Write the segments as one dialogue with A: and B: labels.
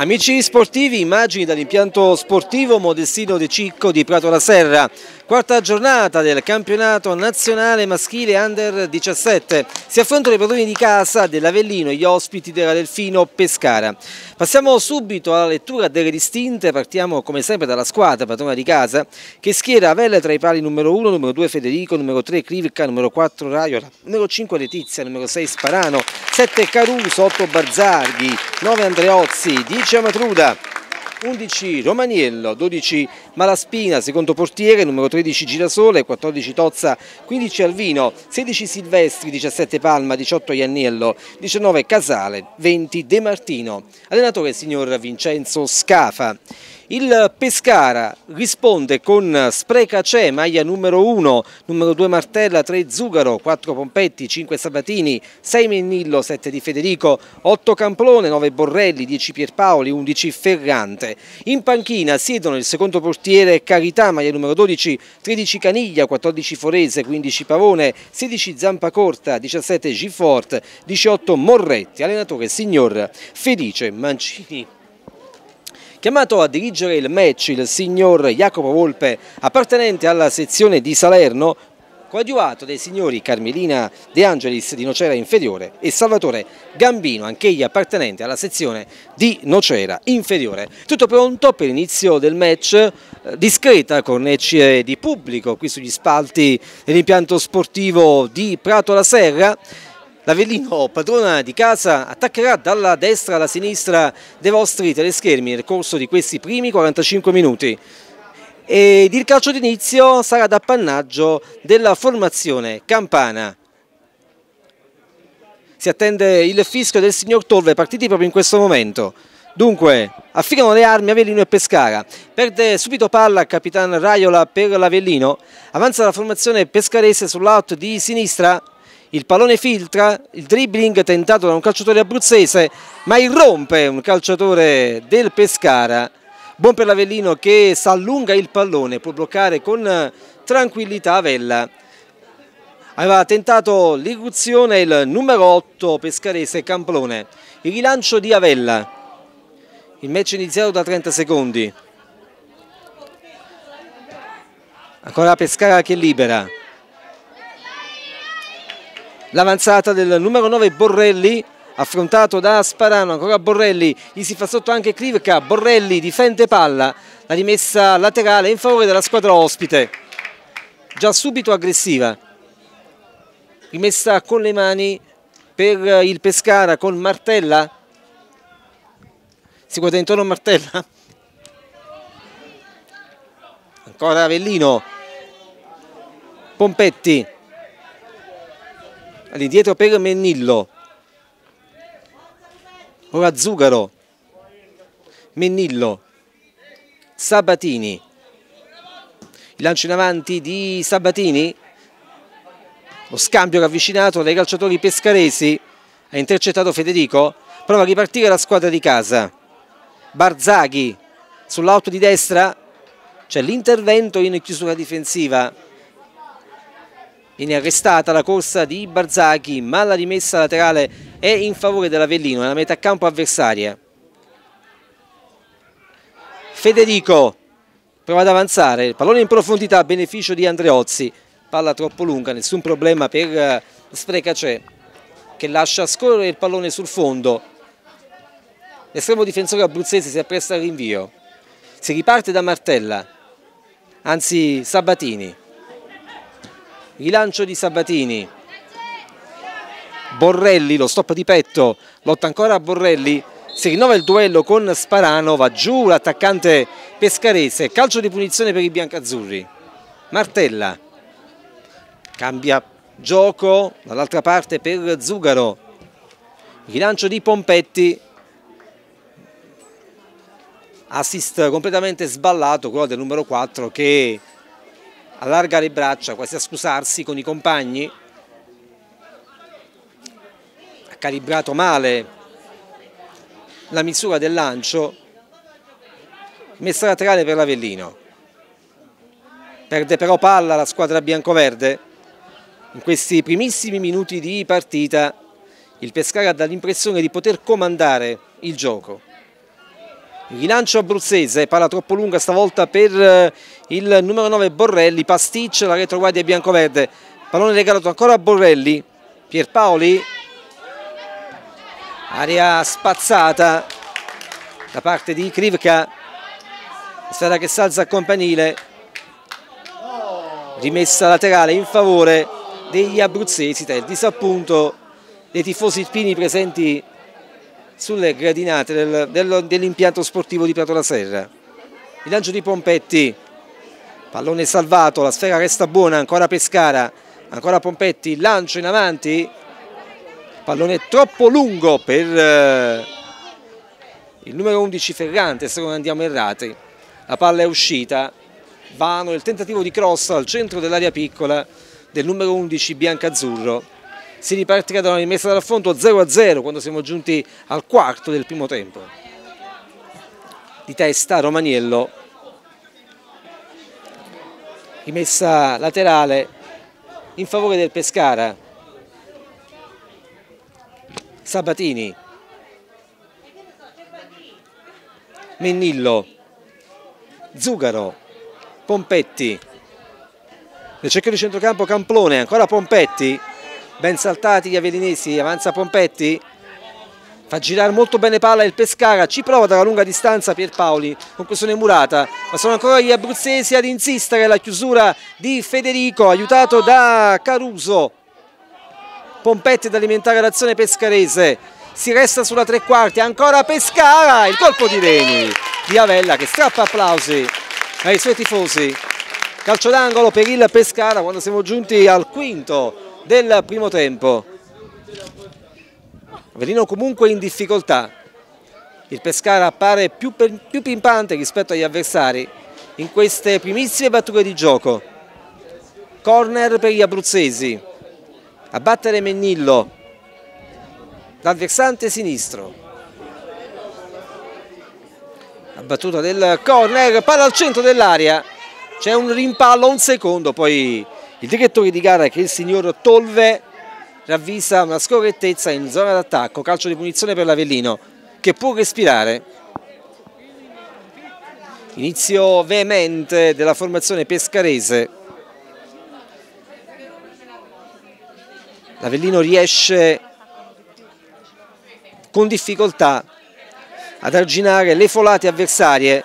A: Amici sportivi, immagini dall'impianto sportivo Modestino De Cicco di Prato la Serra. Quarta giornata del campionato nazionale maschile Under 17. Si affrontano i padroni di casa dell'Avellino e gli ospiti della Delfino Pescara. Passiamo subito alla lettura delle distinte. Partiamo come sempre dalla squadra padrona di casa che schiera Avella tra i pali numero 1, numero 2 Federico, numero 3 Krivka, numero 4 Raiola, numero 5 Letizia, numero 6 Sparano, 7 Caruso, 8 Barzaghi, 9 Andreozzi, 10 Amatruda, 11 Romaniello, 12 Malaspina, secondo portiere, numero 13 Girasole, 14 Tozza, 15 Alvino, 16 Silvestri, 17 Palma, 18 Ianniello, 19 Casale, 20 De Martino. Allenatore il signor Vincenzo Scafa. Il Pescara risponde con Sprecacè, maglia numero 1, numero 2 Martella, 3 Zugaro, 4 Pompetti, 5 Sabatini, 6 Mennillo, 7 Di Federico, 8 Camplone, 9 Borrelli, 10 Pierpaoli, 11 Ferrante. In panchina siedono il secondo portiere Carità, maglia numero 12, 13 Caniglia, 14 Forese, 15 Pavone, 16 Zampacorta, 17 Giffort, 18 Morretti. Allenatore signor Felice Mancini. Chiamato a dirigere il match il signor Jacopo Volpe, appartenente alla sezione di Salerno, coadiuvato dai signori Carmelina De Angelis di Nocera Inferiore e Salvatore Gambino, anch'egli appartenente alla sezione di Nocera Inferiore. Tutto pronto per l'inizio del match, discreta cornice di pubblico qui sugli spalti dell'impianto sportivo di Prato la Serra. L'Avellino, padrona di casa, attaccherà dalla destra alla sinistra dei vostri teleschermi nel corso di questi primi 45 minuti. Ed il calcio d'inizio sarà d'appannaggio della formazione campana. Si attende il fischio del signor Tolve, partiti proprio in questo momento. Dunque, affilano le armi Avellino e Pescara. Perde subito palla Capitan Raiola per l'Avellino. Avanza la formazione pescarese sull'out di sinistra. Il pallone filtra, il dribbling tentato da un calciatore abruzzese, ma irrompe un calciatore del Pescara. Buon per l'Avellino che s'allunga il pallone, può bloccare con tranquillità Avella. Aveva tentato l'irruzione il numero 8 pescarese Camplone. Il rilancio di Avella. Il match iniziato da 30 secondi. Ancora Pescara che libera. L'avanzata del numero 9 Borrelli, affrontato da Sparano, ancora Borrelli, gli si fa sotto anche Krivka, Borrelli difende palla, la rimessa laterale in favore della squadra ospite, già subito aggressiva, rimessa con le mani per il Pescara con Martella, si guarda intorno a Martella, ancora Avellino, Pompetti, all'indietro per Mennillo, ora Zugaro, Mennillo, Sabatini, il lancio in avanti di Sabatini, lo scambio ravvicinato dai calciatori pescaresi, ha intercettato Federico, prova a ripartire la squadra di casa, Barzaghi sull'auto di destra, c'è l'intervento in chiusura difensiva. Viene arrestata la corsa di Barzaghi, ma la rimessa laterale è in favore dell'Avellino, nella metà campo avversaria. Federico prova ad avanzare, il pallone in profondità a beneficio di Andreozzi, palla troppo lunga, nessun problema per Sprecacè che lascia scorrere il pallone sul fondo. L'estremo difensore abruzzese si appresta al rinvio, si riparte da Martella, anzi Sabatini. Rilancio di Sabatini, Borrelli, lo stop di petto, lotta ancora a Borrelli, si rinnova il duello con Sparano, va giù l'attaccante pescarese, calcio di punizione per i biancazzurri. Martella, cambia gioco dall'altra parte per Zugaro, rilancio di Pompetti, assist completamente sballato, quello del numero 4 che allarga le braccia quasi a scusarsi con i compagni, ha calibrato male la misura del lancio, messa laterale per l'Avellino, perde però palla la squadra biancoverde. In questi primissimi minuti di partita il Pescara dà l'impressione di poter comandare il gioco. Il rilancio abruzzese, palla troppo lunga stavolta per il numero 9 Borrelli, pasticcia la retroguardia biancoverde, pallone regalato ancora a Borrelli, Pierpaoli, aria spazzata da parte di Krivka, sfera che salza a campanile, rimessa laterale in favore degli abruzzesi, tra il disappunto dei tifosi irpini presenti sulle gradinate dell'impianto sportivo di Prato la Serra. Il lancio di Pompetti, pallone salvato, la sfera resta buona, ancora Pescara, ancora Pompetti, lancio in avanti, pallone troppo lungo per il numero 11 Ferrante, se non andiamo errati. La palla è uscita, vano il tentativo di cross al centro dell'area piccola del numero 11 biancazzurro. Si ripartirà da una rimessa dall'affondo 0-0 quando siamo giunti al quarto del primo tempo. Di testa Romaniello, rimessa laterale in favore del Pescara. Sabatini, Mennillo, Zugaro, Pompetti, nel cerchio di centrocampo Camplone, ancora Pompetti, ben saltati gli avelinesi, avanza Pompetti, fa girare molto bene palla il Pescara, ci prova dalla lunga distanza Pierpaoli, conclusione murata, ma sono ancora gli abruzzesi ad insistere, la chiusura di Federico, aiutato da Caruso. Pompetti ad alimentare l'azione pescarese, si resta sulla tre quarti, ancora Pescara, il colpo di Reni di Avella che strappa applausi ai suoi tifosi. Calcio d'angolo per il Pescara quando siamo giunti al quinto del primo tempo. Avellino comunque in difficoltà, il Pescara appare più pimpante rispetto agli avversari in queste primissime battute di gioco. Corner per gli abruzzesi, a battere Mennillo dal versante sinistro. La battuta del corner, palla al centro dell'area, c'è un rimpallo, un secondo, poi il direttore di gara, che è il signor Tolve, ravvisa una scorrettezza in zona d'attacco, calcio di punizione per l'Avellino che può respirare. Inizio veemente della formazione pescarese. L'Avellino riesce con difficoltà ad arginare le folate avversarie.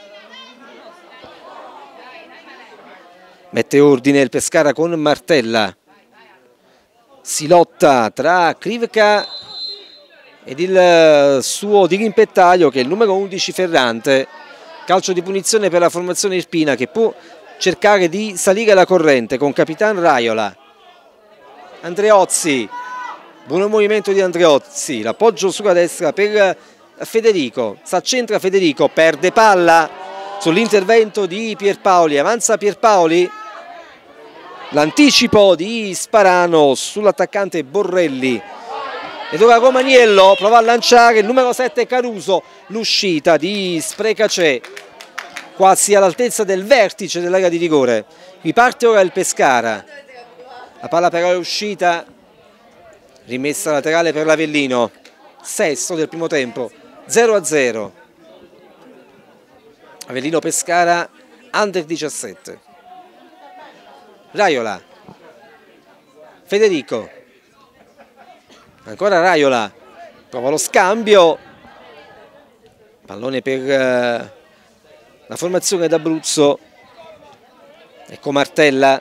A: Mette ordine il Pescara con Martella. Si lotta tra Krivka ed il suo dirimpettaio, che è il numero 11 Ferrante. Calcio di punizione per la formazione irpina, che può cercare di salire la corrente con Capitan Raiola. Andreozzi, buon movimento di Andreozzi, l'appoggio sulla destra per Federico, s'accentra Federico, perde palla sull'intervento di Pierpaoli, avanza Pierpaoli, l'anticipo di Sparano sull'attaccante Borrelli ed ora Romaniello prova a lanciare il numero 7 Caruso, l'uscita di Sprecacè quasi all'altezza del vertice dell'area di rigore. Riparte ora il Pescara, la palla però è uscita, rimessa laterale per l'Avellino, sesto del primo tempo, 0-0. Avellino Pescara under 17. Raiola, Federico, ancora Raiola, prova lo scambio, pallone per la formazione d'Abruzzo, ecco Martella,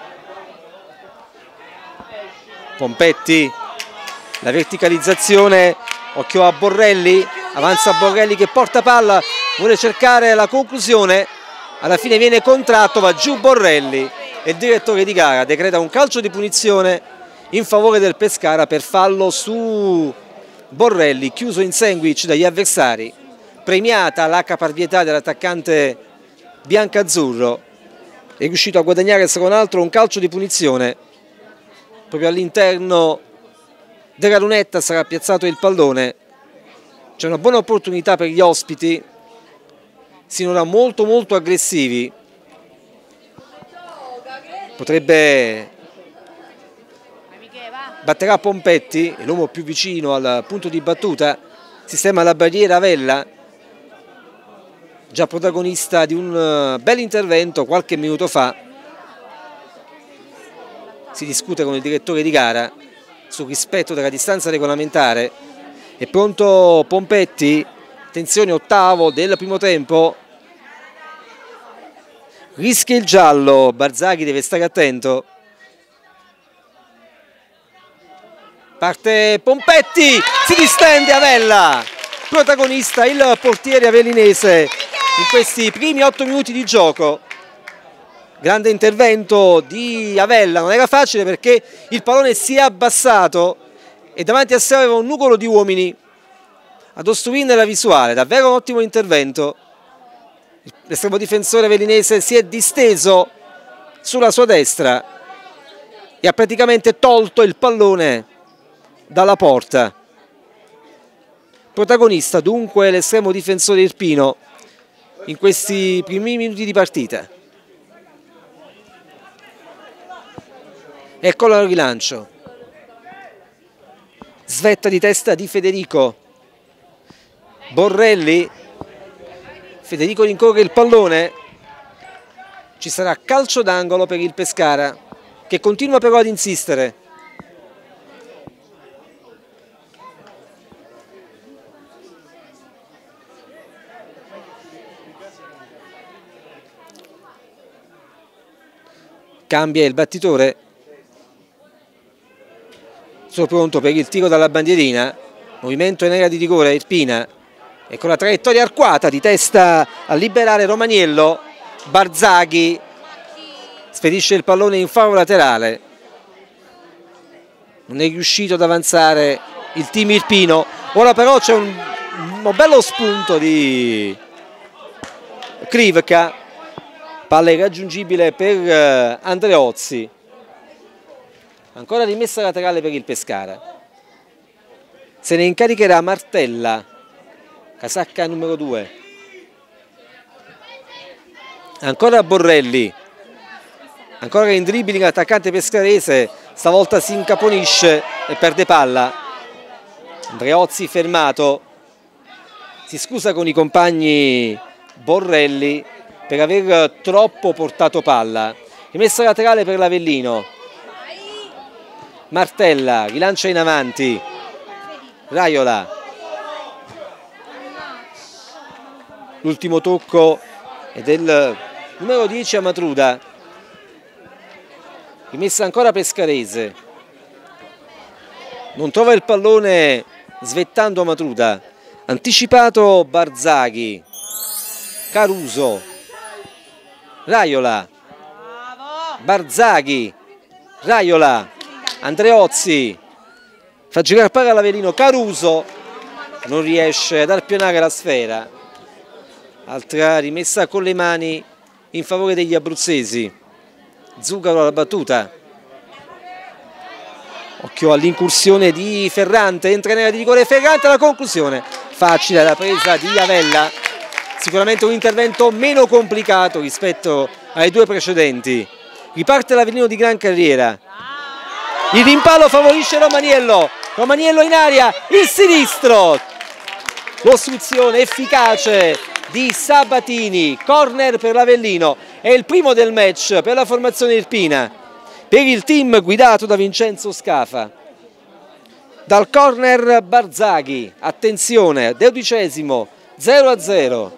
A: Pompetti, la verticalizzazione, occhio a Borrelli, avanza Borrelli che porta palla, vuole cercare la conclusione, alla fine viene contratto, va giù Borrelli e il direttore di gara decreta un calcio di punizione in favore del Pescara per fallo su Borrelli, chiuso in sandwich dagli avversari. Premiata la caparbietà dell'attaccante biancazzurro, è riuscito a guadagnare se non altro un calcio di punizione. Proprio all'interno della lunetta sarà piazzato il pallone. C'è una buona opportunità per gli ospiti, sinora molto aggressivi. Potrebbe, batterà Pompetti, l'uomo più vicino al punto di battuta, sistema la barriera Avella, già protagonista di un bel intervento qualche minuto fa. Si discute con il direttore di gara sul rispetto della distanza regolamentare. È pronto Pompetti, attenzione, ottavo del primo tempo, rischia il giallo, Barzaghi deve stare attento. Parte Pompetti, si distende Avella, protagonista il portiere avellinese in questi primi 8 minuti di gioco. Grande intervento di Avella, non era facile perché il pallone si è abbassato e davanti a sé aveva un nugolo di uomini ad ostruirne la visuale. Davvero un ottimo intervento. L'estremo difensore avellinese si è disteso sulla sua destra e ha praticamente tolto il pallone dalla porta. Protagonista dunque l'estremo difensore irpino in questi primi minuti di partita. Eccolo al rilancio, svetta di testa di Federico, Borrelli, Federico rincorre il pallone, ci sarà calcio d'angolo per il Pescara che continua però ad insistere. Cambia il battitore, sono pronto per il tiro dalla bandierina, movimento in area di rigore Irpina, e con la traiettoria arcuata di testa a liberare Romaniello, Barzaghi spedisce il pallone in faro laterale, non è riuscito ad avanzare il team irpino. Ora però c'è un bello spunto di Krivka, palla irraggiungibile per Andreozzi. Ancora rimessa laterale per il Pescara. Se ne incaricherà Martella, casacca numero 2. Ancora Borrelli. Ancora in dribbling l'attaccante pescarese, stavolta si incaponisce e perde palla. Andreozzi fermato. Si scusa con i compagni Borrelli per aver troppo portato palla. Rimessa laterale per l'Avellino. Martella rilancia in avanti, Raiola, l'ultimo tocco è del numero 10 a Matruda, rimessa ancora pescarese, non trova il pallone svettando Matruda, anticipato Barzaghi, Caruso, Raiola, Barzaghi, Raiola, Andreozzi fa girare palla all'Avellino, Caruso non riesce ad arpionare la sfera. Altra rimessa con le mani in favore degli abruzzesi. Zugaro alla battuta, occhio all'incursione di Ferrante, entra in area di rigore Ferrante, alla conclusione facile la presa di Avella, sicuramente un intervento meno complicato rispetto ai due precedenti. Riparte l'Avellino di gran carriera. Il rimpallo favorisce Romaniello, Romaniello in aria, il sinistro, l'ostruzione efficace di Sabatini, corner per l'Avellino, è il primo del match per la formazione irpina, per il team guidato da Vincenzo Scafa. Dal corner Barzaghi, attenzione, 12°, 0-0.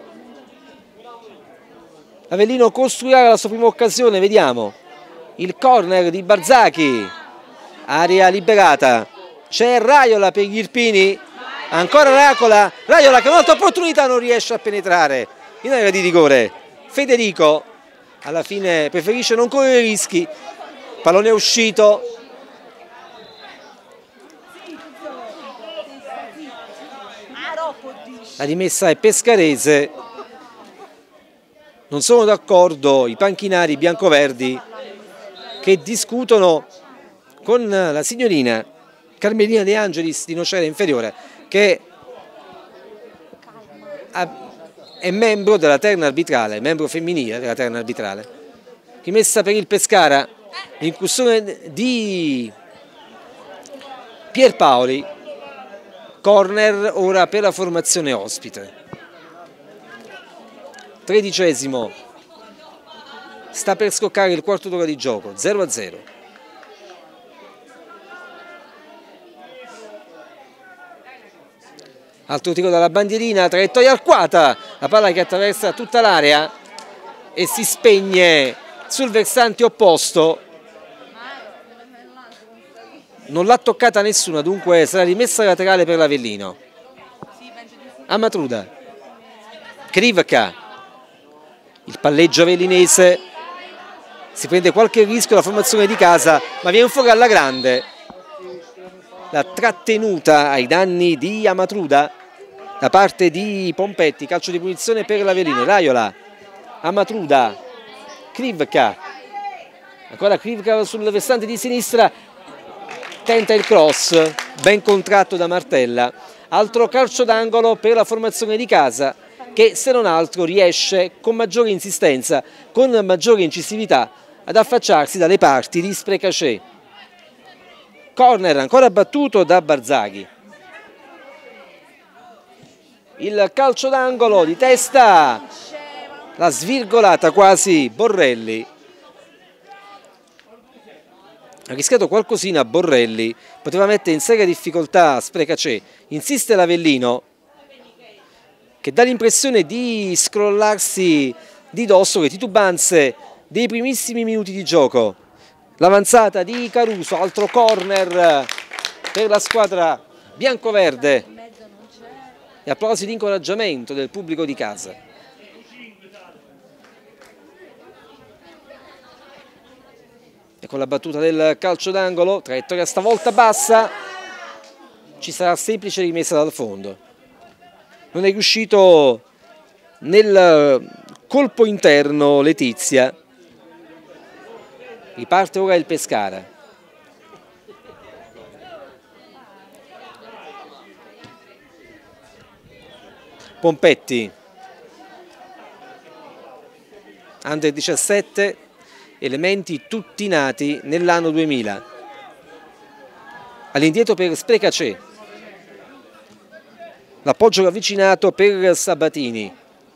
A: Avellino costruirà la sua prima occasione, vediamo, il corner di Barzaghi. Area liberata, c'è Raiola per gli irpini, ancora Raiola che un'altra opportunità non riesce a penetrare in area di rigore. Federico alla fine preferisce non correre rischi, pallone è uscito. La rimessa è pescarese, non sono d'accordo i panchinari biancoverdi che discutono con la signorina Carmelina De Angelis di Nocera Inferiore, che è membro della terna arbitrale, membro femminile della terna arbitrale. Rimessa per il Pescara, l'incursione di Pierpaoli, corner ora per la formazione ospite. 13°. Sta per scoccare il quarto d'ora di gioco, 0-0. Altro tiro dalla bandierina, traiettoria arcuata, la palla che attraversa tutta l'area e si spegne sul versante opposto. Non l'ha toccata nessuna, dunque sarà rimessa laterale per l'Avellino. Amatruda, Krivka, il palleggio avellinese, si prende qualche rischio la formazione di casa, ma viene fuori alla grande. La trattenuta ai danni di Amatruda da parte di Pompetti, calcio di punizione per l'Avellino. Raiola, Amatruda, Krivka, ancora Krivka sul versante di sinistra, tenta il cross, ben contratto da Martella. Altro calcio d'angolo per la formazione di casa che se non altro riesce con maggiore insistenza, con maggiore incisività ad affacciarsi dalle parti di Sprecacè. Corner ancora battuto da Barzaghi. Il calcio d'angolo di testa, la svirgolata quasi Borrelli. Ha rischiato qualcosina Borrelli, poteva mettere in seria difficoltà Sprecacè. Insiste l'Avellino che dà l'impressione di scrollarsi di dosso le titubanze dei primissimi minuti di gioco. L'avanzata di Caruso, altro corner per la squadra biancoverde e applausi di incoraggiamento del pubblico di casa. E con la battuta del calcio d'angolo, traiettoria stavolta bassa, ci sarà semplice rimessa dal fondo. Non è riuscito nel colpo interno Letizia. Riparte ora il Pescara. Pompetti, Under 17, elementi tutti nati nell'anno 2000. All'indietro per Sprecacè. L'appoggio ravvicinato per Sabatini.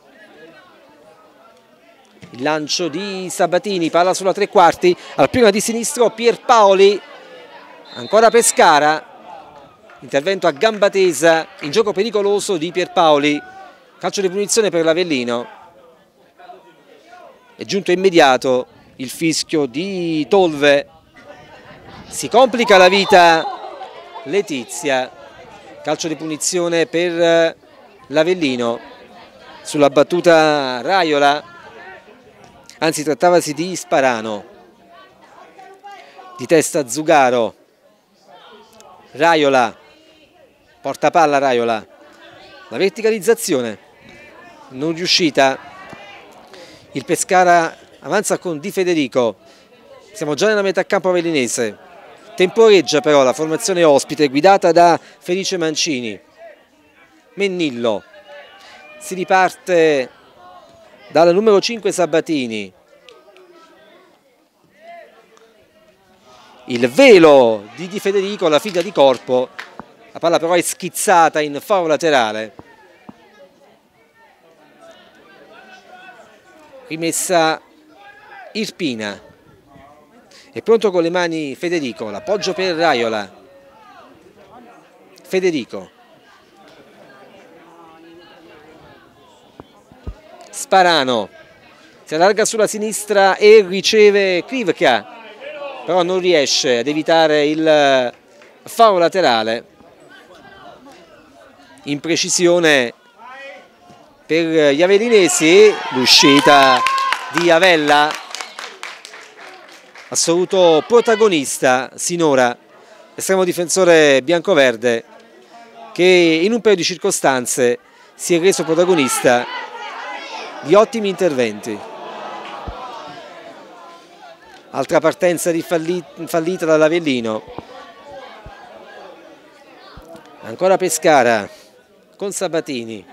A: Il lancio di Sabatini, palla sulla tre quarti, al prima di sinistro Pierpaoli, ancora Pescara, intervento a gamba tesa, in gioco pericoloso di Pierpaoli, calcio di punizione per l'Avellino. È giunto immediato il fischio di Tolve, si complica la vita Letizia, calcio di punizione per l'Avellino sulla battuta Raiola. Anzi, trattavasi di Sparano, di testa Zugaro. Raiola, porta palla Raiola, la verticalizzazione non riuscita. Il Pescara avanza con Di Federico, siamo già nella metà campo avellinese. Temporeggia però la formazione ospite guidata da Felice Mancini. Mennillo, si riparte dal numero 5 Sabatini. Il velo di Di Federico, la figlia di corpo, la palla però è schizzata in fallo laterale. Rimessa Irpina. È pronto con le mani Federico, l'appoggio per Raiola. Federico. Sparano, si allarga sulla sinistra e riceve Krivka, però non riesce ad evitare il fallo laterale. Imprecisione per gli avellinesi, l'uscita di Avella, assoluto protagonista sinora, estremo difensore biancoverde che in un paio di circostanze si è reso protagonista di ottimi interventi. Altra partenza fallita dall'Avellino. Ancora Pescara con Sabatini.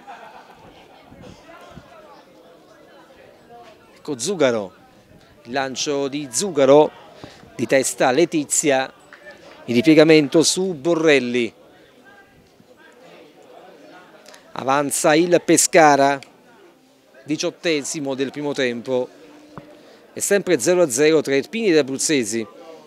A: Ecco Zugaro, il lancio di Zugaro, di testa Letizia, il ripiegamento su Borrelli. Avanza il Pescara. 18° del primo tempo. È sempre 0-0 tra Irpini ed Abruzzesi.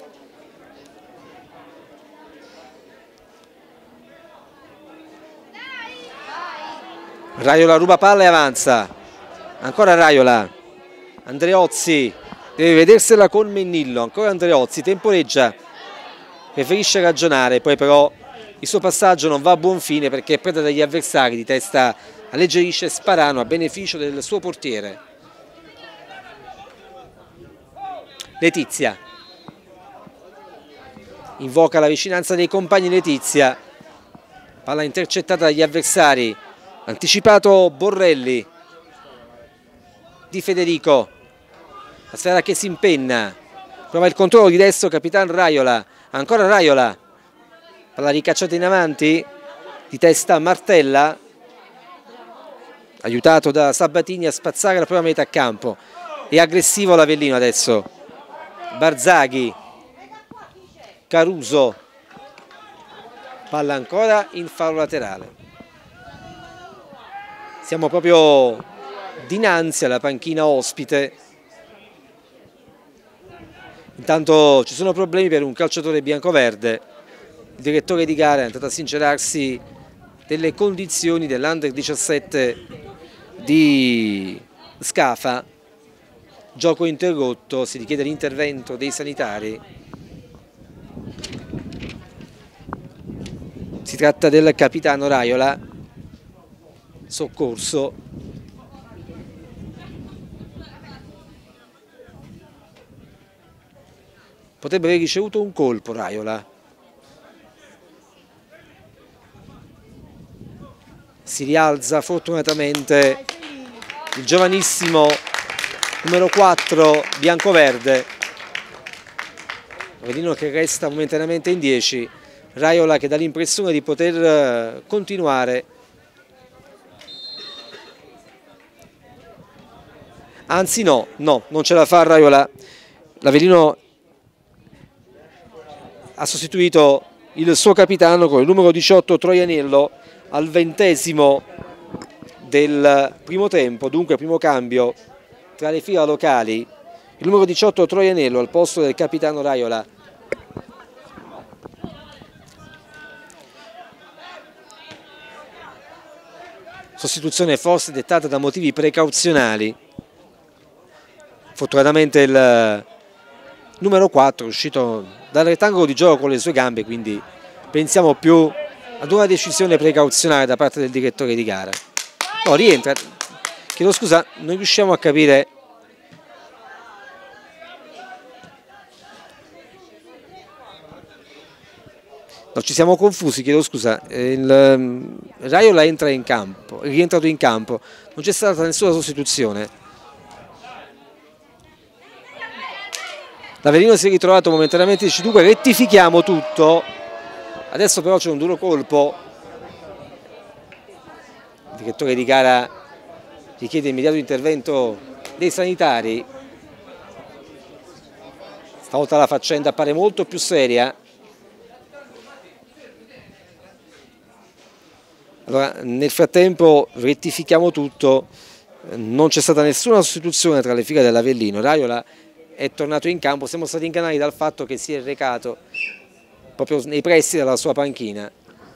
A: Raiola ruba palla e avanza. Ancora Raiola. Andreozzi deve vedersela con Mennillo. Ancora Andreozzi, temporeggia, preferisce ragionare, poi però il suo passaggio non va a buon fine perché è preda dagli avversari, di testa alleggerisce Sparano a beneficio del suo portiere. Letizia invoca la vicinanza dei compagni. Letizia, palla intercettata dagli avversari, anticipato Borrelli, di Federico, la sfera che si impenna, prova il controllo di destro Capitan Raiola, ancora Raiola, palla ricacciata in avanti, di testa Martella, aiutato da Sabatini a spazzare la prima metà campo. È aggressivo l'Avellino adesso. Barzaghi, Caruso, palla ancora in fallo laterale. Siamo proprio dinanzi alla panchina ospite. Intanto ci sono problemi per un calciatore biancoverde. Il direttore di gara è andato a sincerarsi delle condizioni dell'Under 17 di Scafa. Gioco interrotto, si richiede l'intervento dei sanitari. Si tratta del capitano Raiola, soccorso. Potrebbe aver ricevuto un colpo Raiola. Si rialza fortunatamente il giovanissimo numero 4 biancoverde. Avellino che resta momentaneamente in 10. Raiola che dà l'impressione di poter continuare. Anzi no, non ce la fa Raiola. L'Avellino ha sostituito il suo capitano con il numero 18 Troianello al 20° del primo tempo, dunque primo cambio tra le fila locali. Il numero 18 Troianello al posto del capitano Raiola. Sostituzione forse dettata da motivi precauzionali. Fortunatamente il numero 4 è uscito dal rettangolo di gioco con le sue gambe, quindi pensiamo più ad una decisione precauzionale da parte del direttore di gara. No, rientra. Chiedo scusa, non riusciamo a capire. No, ci siamo confusi, chiedo scusa. Raiola entra in campo, è rientrato in campo, non c'è stata nessuna sostituzione. L'Avellino si è ritrovato momentaneamente in C2, rettifichiamo tutto. Adesso però c'è un duro colpo. Il direttore di gara richiede immediato intervento dei sanitari. Stavolta la faccenda appare molto più seria. Allora, nel frattempo rettifichiamo tutto, non c'è stata nessuna sostituzione tra le file dell'Avellino. Raiola è tornato in campo, siamo stati ingannati dal fatto che si è recato proprio nei pressi della sua panchina.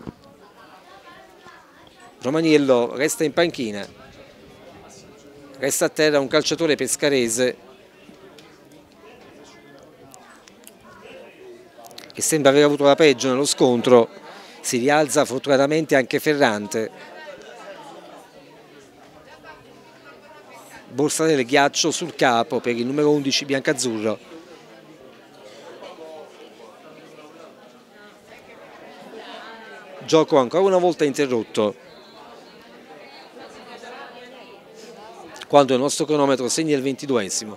A: Romaniello resta in panchina, resta a terra un calciatore pescarese che sembra aver avuto la peggio nello scontro. Si rialza fortunatamente anche Ferrante. Borsa del ghiaccio sul capo per il numero 11 biancazzurro. Gioco ancora una volta interrotto, quando il nostro cronometro segna il 22°.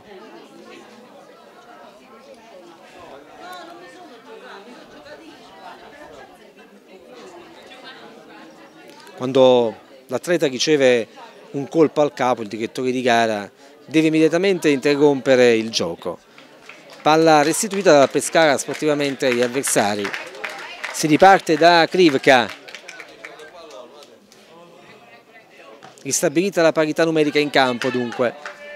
A: Quando l'atleta riceve un colpo al capo, il direttore di gara deve immediatamente interrompere il gioco. Palla restituita dalla Pescara sportivamente agli avversari. Si riparte da Krivka. Ristabilita la parità numerica in campo dunque.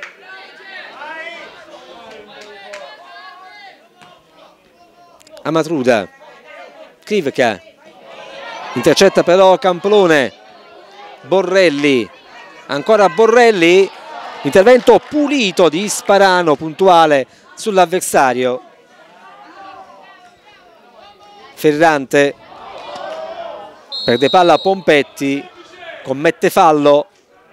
A: Amatruda, Krivka, intercetta però Camplone, Borrelli, ancora Borrelli, intervento pulito di Sparano, puntuale sull'avversario. Ferrante, perde palla Pompetti, commette fallo,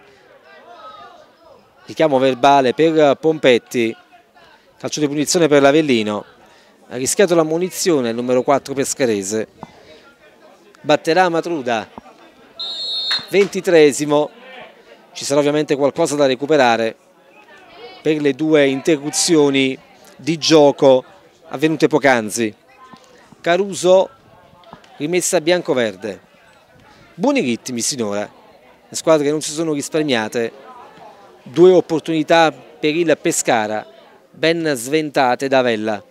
A: richiamo verbale per Pompetti, calcio di punizione per l'Avellino. Ha rischiato la munizione il numero 4 pescarese. Batterà Amatruda. 23esimo. Ci sarà ovviamente qualcosa da recuperare per le due interruzioni di gioco avvenute poc'anzi. Caruso, rimessa bianco-verde. Buoni ritmi sinora. Le squadre che non si sono risparmiate. Due opportunità per il Pescara, ben sventate da Vella.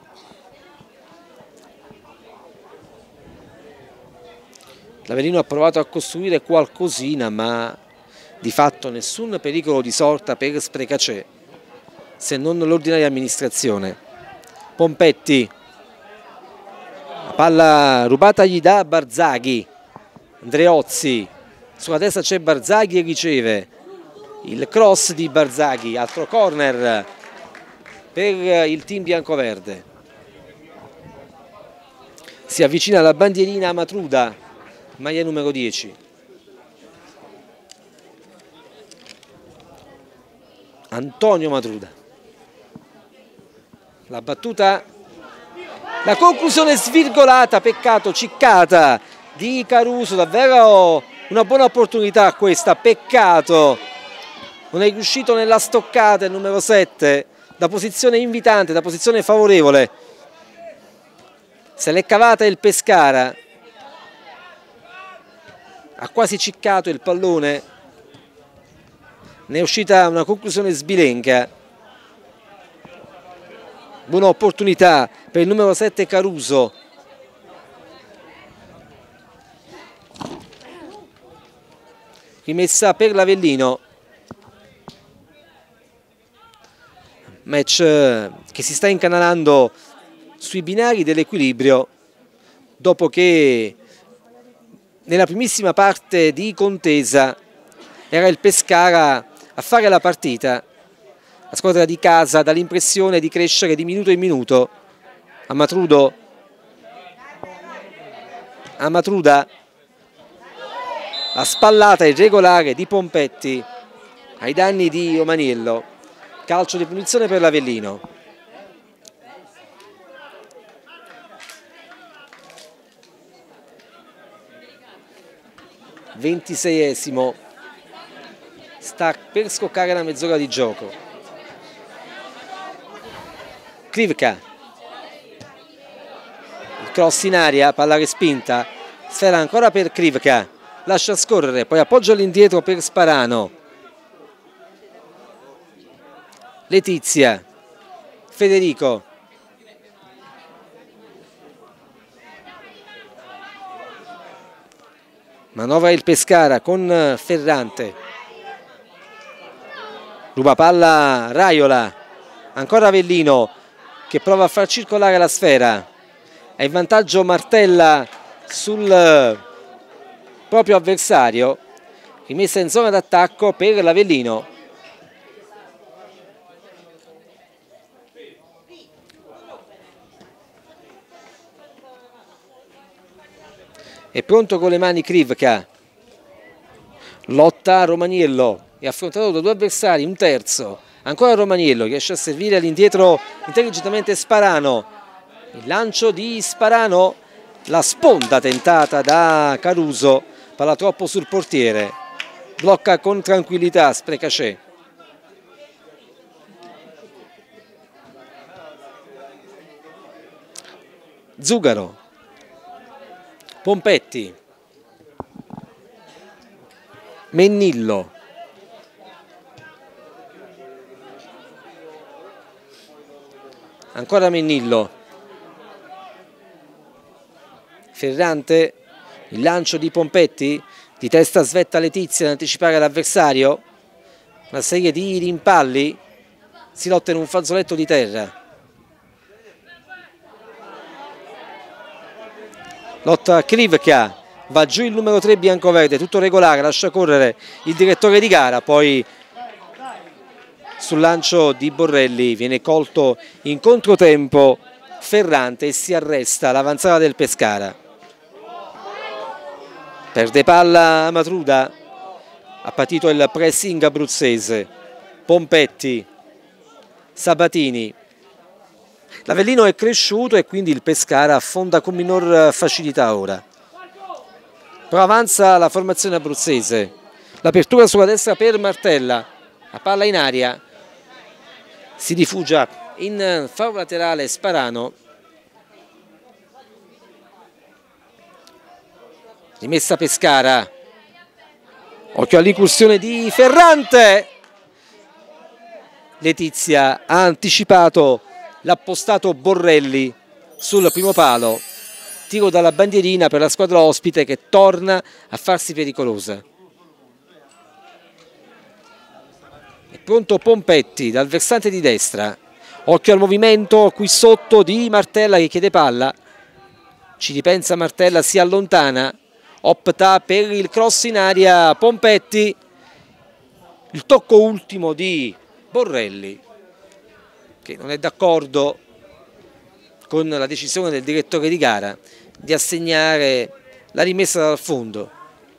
A: L'Avellino ha provato a costruire qualcosina, ma di fatto nessun pericolo di sorta per Sprecacè, se non l'ordinaria amministrazione. Pompetti, la palla rubatagli da Barzaghi, Andreozzi, sulla destra c'è Barzaghi e riceve il cross di Barzaghi, altro corner per il team biancoverde. Si avvicina alla bandierina Amatruda, maglia numero 10. Antonio Matruda. La battuta, la conclusione svirgolata, peccato, ciccata di Caruso, davvero una buona opportunità questa, peccato. Non è riuscito nella stoccata il numero 7, da posizione invitante, da posizione favorevole. Se l'è cavata il Pescara. Ha quasi ciccato il pallone, ne è uscita una conclusione sbilenca. Buona opportunità per il numero 7 Caruso. Rimessa per l'Avellino. Match che si sta incanalando sui binari dell'equilibrio dopo che nella primissima parte di contesa era il Pescara a fare la partita. La squadra di casa dà l'impressione di crescere di minuto in minuto. Amatruda, la spallata irregolare di Pompetti ai danni di Romaniello. Calcio di punizione per l'Avellino. Ventiseiesimo, sta per scoccare la mezz'ora di gioco. Krivka, il cross in aria, palla respinta, sfera ancora per Krivka, lascia scorrere, poi appoggia all'indietro per Sparano. Letizia, Federico, manovra il Pescara con Ferrante, ruba palla Raiola, ancora Avellino che prova a far circolare la sfera, è in vantaggio Martella sul proprio avversario, rimessa in zona d'attacco per l'Avellino. È pronto con le mani Krivka, lotta Romaniello, è affrontato da due avversari, un terzo, ancora Romaniello, riesce a servire all'indietro intelligentemente Sparano, il lancio di Sparano, la sponda tentata da Caruso, palla troppo sul portiere, blocca con tranquillità Sprecacè. Zugaro, Pompetti, Mennillo, ancora Mennillo, Ferrante, il lancio di Pompetti, Di testa svetta Letizia ad anticipare l'avversario, una serie di rimpalli, si lotta in un fazzoletto di terra. Lotta Krivka, va giù il numero 3 biancoverde, tutto regolare, lascia correre il direttore di gara, poi sul lancio di Borrelli viene colto in controtempo Ferrante e si arresta l'avanzata del Pescara. Perde palla Matruda, ha patito il pressing abruzzese, Pompetti, Sabatini. L'Avellino è cresciuto e quindi il Pescara affonda con minor facilità ora. Però avanza la formazione abruzzese, l'apertura sulla destra per Martella, la palla in aria, si rifugia in fallo laterale Sparano. Rimessa Pescara, occhio all'incursione di Ferrante, Letizia ha anticipato l'appostato Borrelli sul primo palo, tiro dalla bandierina per la squadra ospite che torna a farsi pericolosa. È pronto Pompetti dal versante di destra, occhio al movimento qui sotto di Martella che chiede palla, ci ripensa Martella, si allontana, opta per il cross in aria Pompetti, il tocco ultimo di Borrelli che non è d'accordo con la decisione del direttore di gara di assegnare la rimessa dal fondo.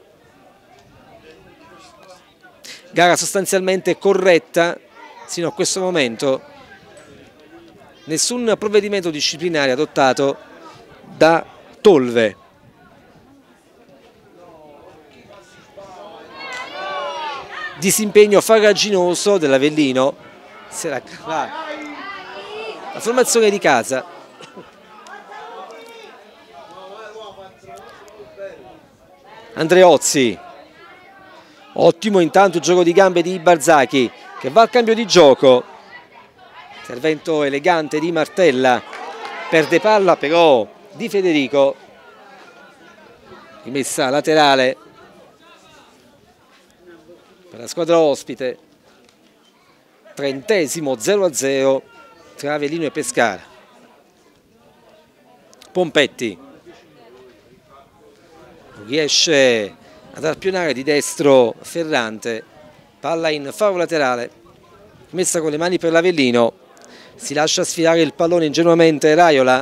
A: Gara sostanzialmente corretta sino a questo momento, nessun provvedimento disciplinare adottato da Tolve. Disimpegno farraginoso dell'Avellino, la formazione di casa. Andreozzi, ottimo intanto il gioco di gambe di Barzaghi che va al cambio di gioco, intervento elegante di Martella, perde palla però di Federico, rimessa laterale per la squadra ospite. 30esimo 0-0 tra Avellino e Pescara. Pompetti riesce ad arpionare di destro Ferrante, palla in fallo laterale, messa con le mani per l'Avellino, si lascia sfilare il pallone ingenuamente Raiola.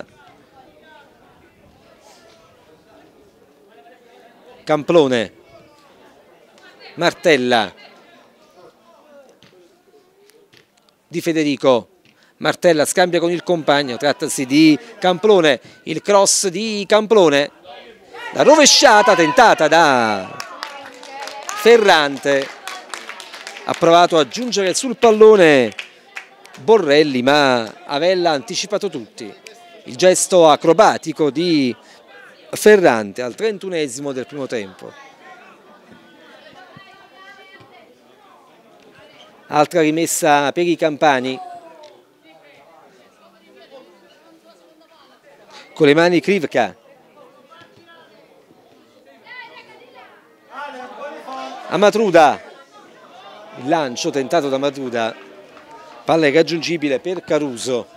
A: Camplone, Martella, di Federico, Martella scambia con il compagno, trattasi di Camplone, il cross di Camplone, la rovesciata tentata da Ferrante, ha provato a giungere sul pallone Borrelli ma aveva anticipato tutti, il gesto acrobatico di Ferrante al 31esimo del primo tempo. Altra rimessa per i campani, con le mani Krivka, a Matruda, il lancio tentato da Matruda, palla irraggiungibile per Caruso.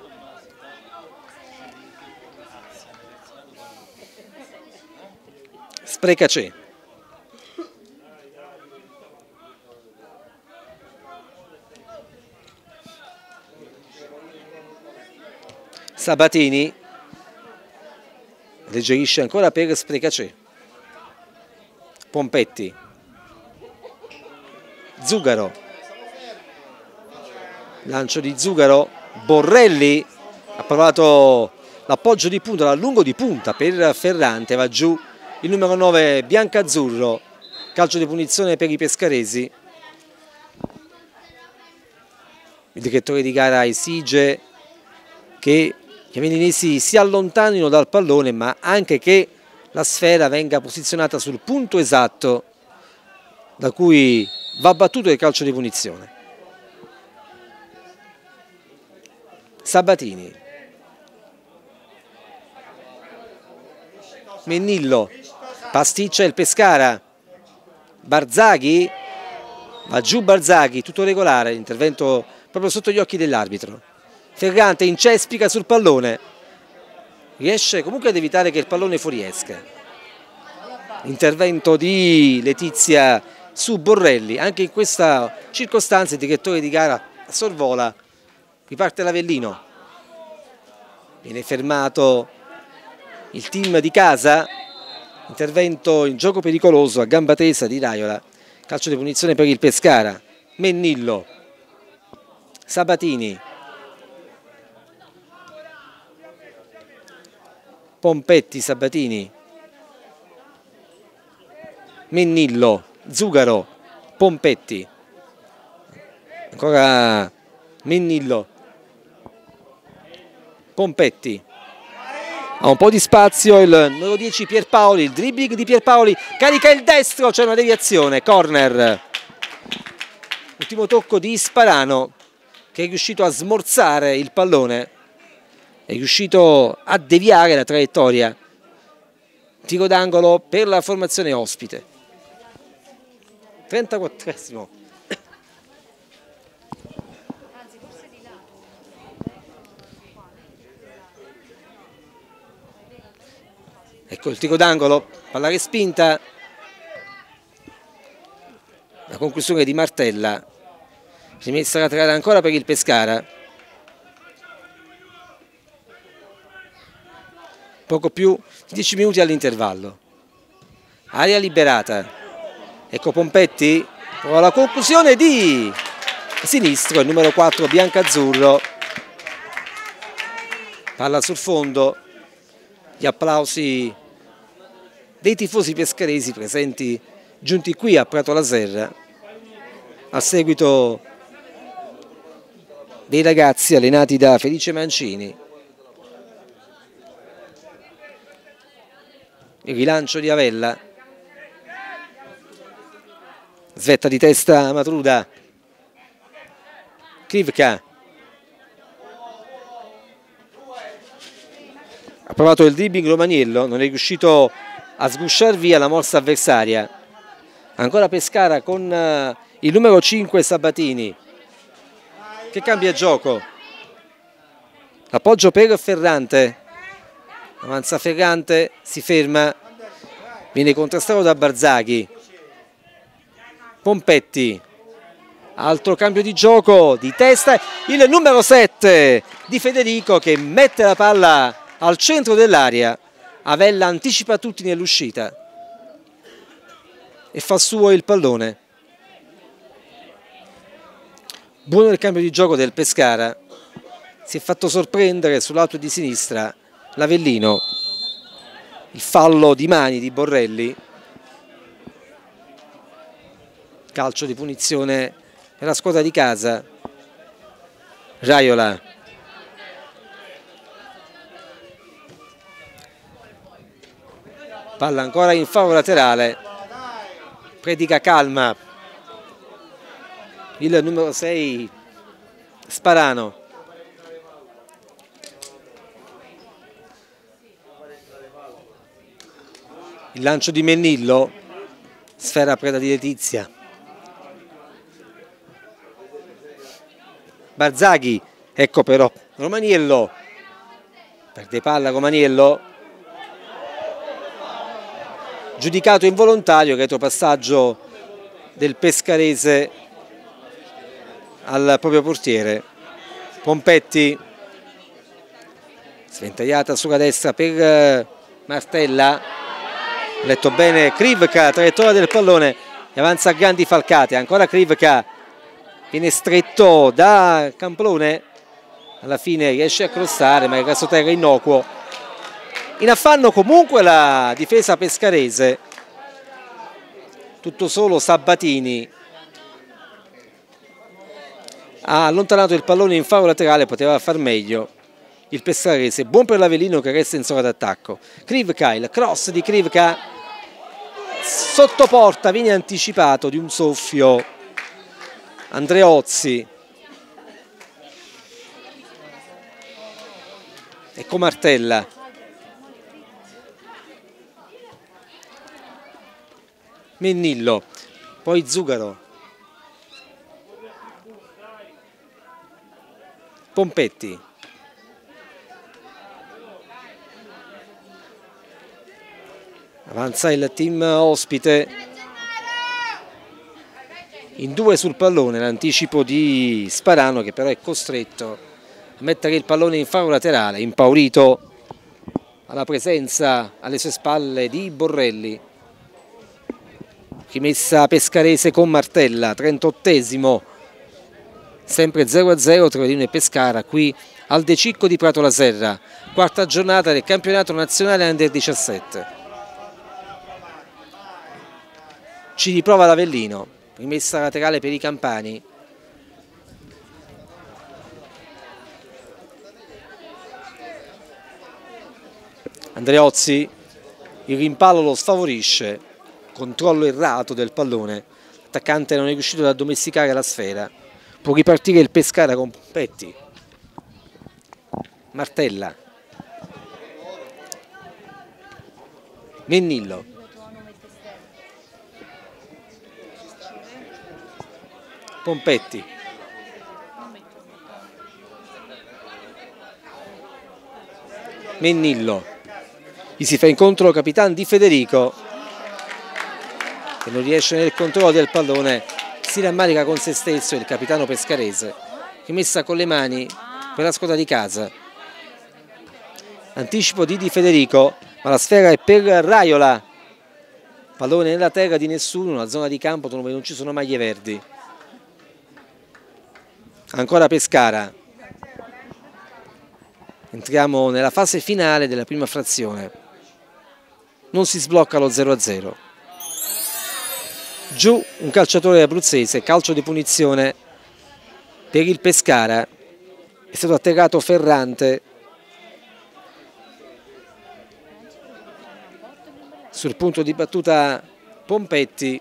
A: Sprecacè. Sabatini alleggerisce ancora per Sprecacè. Pompetti, Zugaro, lancio di Zugaro, Borrelli ha provato l'appoggio di punta, l'allungo di punta per Ferrante, va giù il numero 9 biancazzurro, calcio di punizione per i pescaresi. Il direttore di gara esige che gli avellinesi si allontanino dal pallone ma anche che la sfera venga posizionata sul punto esatto da cui va battuto il calcio di punizione. Sabatini, Mennillo, pasticcia il Pescara, Barzaghi, va giù Barzaghi, tutto regolare, l'intervento proprio sotto gli occhi dell'arbitro. Ferrante incespica sul pallone, riesce comunque ad evitare che il pallone fuoriesca. Intervento di Letizia su Borrelli, anche in questa circostanza il direttore di gara sorvola, riparte l'Avellino, viene fermato il team di casa, intervento in gioco pericoloso a gamba tesa di Raiola, calcio di punizione per il Pescara. Mennillo, Sabatini, Pompetti, Sabatini, Mennillo, Zugaro, Pompetti, ancora Mennillo, Pompetti, ha un po' di spazio il numero 10 Pierpaoli, il dribbling di Pierpaoli, carica il destro, c'è una deviazione, corner. Ultimo tocco di Sparano che è riuscito a smorzare il pallone, è riuscito a deviare la traiettoria. Tiro d'angolo per la formazione ospite. 34esimo. Ecco il tiro d'angolo, palla respinta, la conclusione di Martella, rimessa laterale ancora per il Pescara, poco più di 10 minuti all'intervallo, area liberata, ecco Pompetti, prova la conclusione di sinistro, il numero 4 biancazzurro, palla sul fondo. Gli applausi dei tifosi pescaresi presenti giunti qui a Prato la Serra a seguito dei ragazzi allenati da Felice Mancini. Il rilancio di Avella, svetta di testa Matruda, Krivka. Ha provato il dribbling Romaniello, non è riuscito a sgusciar via la morsa avversaria. Ancora Pescara con il numero 5 Sabatini che cambia gioco. Appoggio per Ferrante, avanza Ferrante, si ferma, viene contrastato da Barzaghi. Pompetti, altro cambio di gioco di testa, il numero 7 di Federico che mette la palla al centro dell'area. Avella anticipa tutti nell'uscita e fa suo il pallone. Buono il cambio di gioco del Pescara, si è fatto sorprendere sul lato di sinistra l'Avellino, il fallo di mani di Borrelli, calcio di punizione per la squadra di casa. Raiola, palla ancora in fallo laterale, predica calma il numero 6 Sparano. Il lancio di Mennillo, sfera preda di Letizia. Barzaghi, ecco però Romaniello, perde palla Romaniello, giudicato involontario, retropassaggio del pescarese al proprio portiere. Pompetti, sventagliata sulla destra per Martella, letto bene Krivka, traiettoria del pallone e avanza a grandi falcate, ancora Krivka, viene stretto da Camplone, alla fine riesce a crossare ma il rasoterra innocuo. In affanno comunque la difesa pescarese, tutto solo Sabatini ha allontanato il pallone in fallo laterale, poteva far meglio il pescarese. Buon per l'Avellino che resta in zona d'attacco. Krivka, il cross di Krivka sotto porta, viene anticipato di un soffio Andreozzi. Ecco Martella, Mennillo, poi Zugaro, Pompetti, avanza il team ospite, in due sul pallone, l'anticipo di Sparano che però è costretto a mettere il pallone in faro laterale, impaurito alla presenza alle sue spalle di Borrelli. Rimessa pescarese con Martella, 38esimo, sempre 0-0 tra Avellino e Pescara qui al De Cicco di Prato la Serra, quarta giornata del campionato nazionale Under 17. Ci riprova l'Avellino, rimessa laterale per i campani. Andreozzi, il rimpallo lo sfavorisce, controllo errato del pallone, l'attaccante non è riuscito ad addomesticare la sfera, può ripartire il Pescara con Pompetti, Martella, Mennillo, Pompetti, Mennillo, gli si fa incontro il capitano Di Federico che non riesce nel controllo del pallone, si rammarica con se stesso il capitano pescarese, rimessa con le mani per la squadra di casa. Anticipo di Di Federico, ma la sfera è per Raiola, pallone nella terra di nessuno, una zona di campo dove non ci sono maglie verdi. Ancora Pescara, entriamo nella fase finale della prima frazione, non si sblocca lo 0-0. Giù un calciatore abruzzese, calcio di punizione per il Pescara, è stato atterrato Ferrante sul punto di battuta Pompetti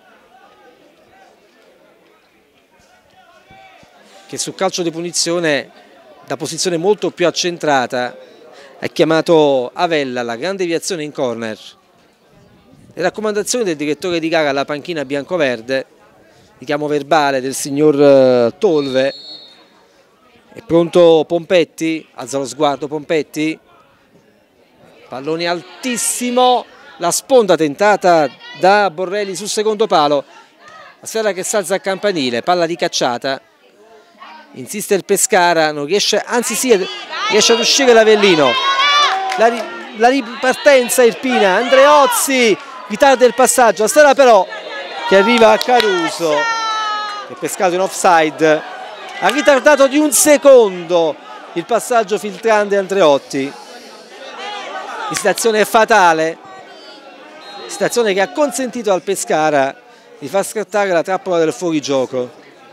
A: che sul calcio di punizione da posizione molto più accentrata ha chiamato Avella, la grande deviazione in corner. Le raccomandazioni del direttore di gara alla panchina biancoverde, richiamo verbale del signor Tolve. È pronto Pompetti, alza lo sguardo Pompetti, pallone altissimo, la sponda tentata da Borrelli sul secondo palo, la sfera che salza al campanile, palla di cacciata, insiste il Pescara, non riesce, anzi sì, riesce ad uscire l'Avellino, la ripartenza Irpina, Andreozzi ritarda il passaggio, la sfera però che arriva a Caruso, che è pescato in offside, ha ritardato di un secondo il passaggio filtrante Andreotti. La situazione è fatale, situazione che ha consentito al Pescara di far scattare la trappola del fuorigioco.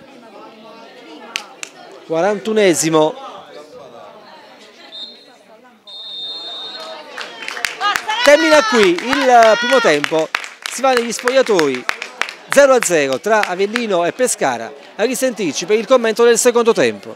A: 41esimo. Termina qui il primo tempo, si va negli spogliatoi, 0-0 tra Avellino e Pescara. A risentirci per il commento del secondo tempo.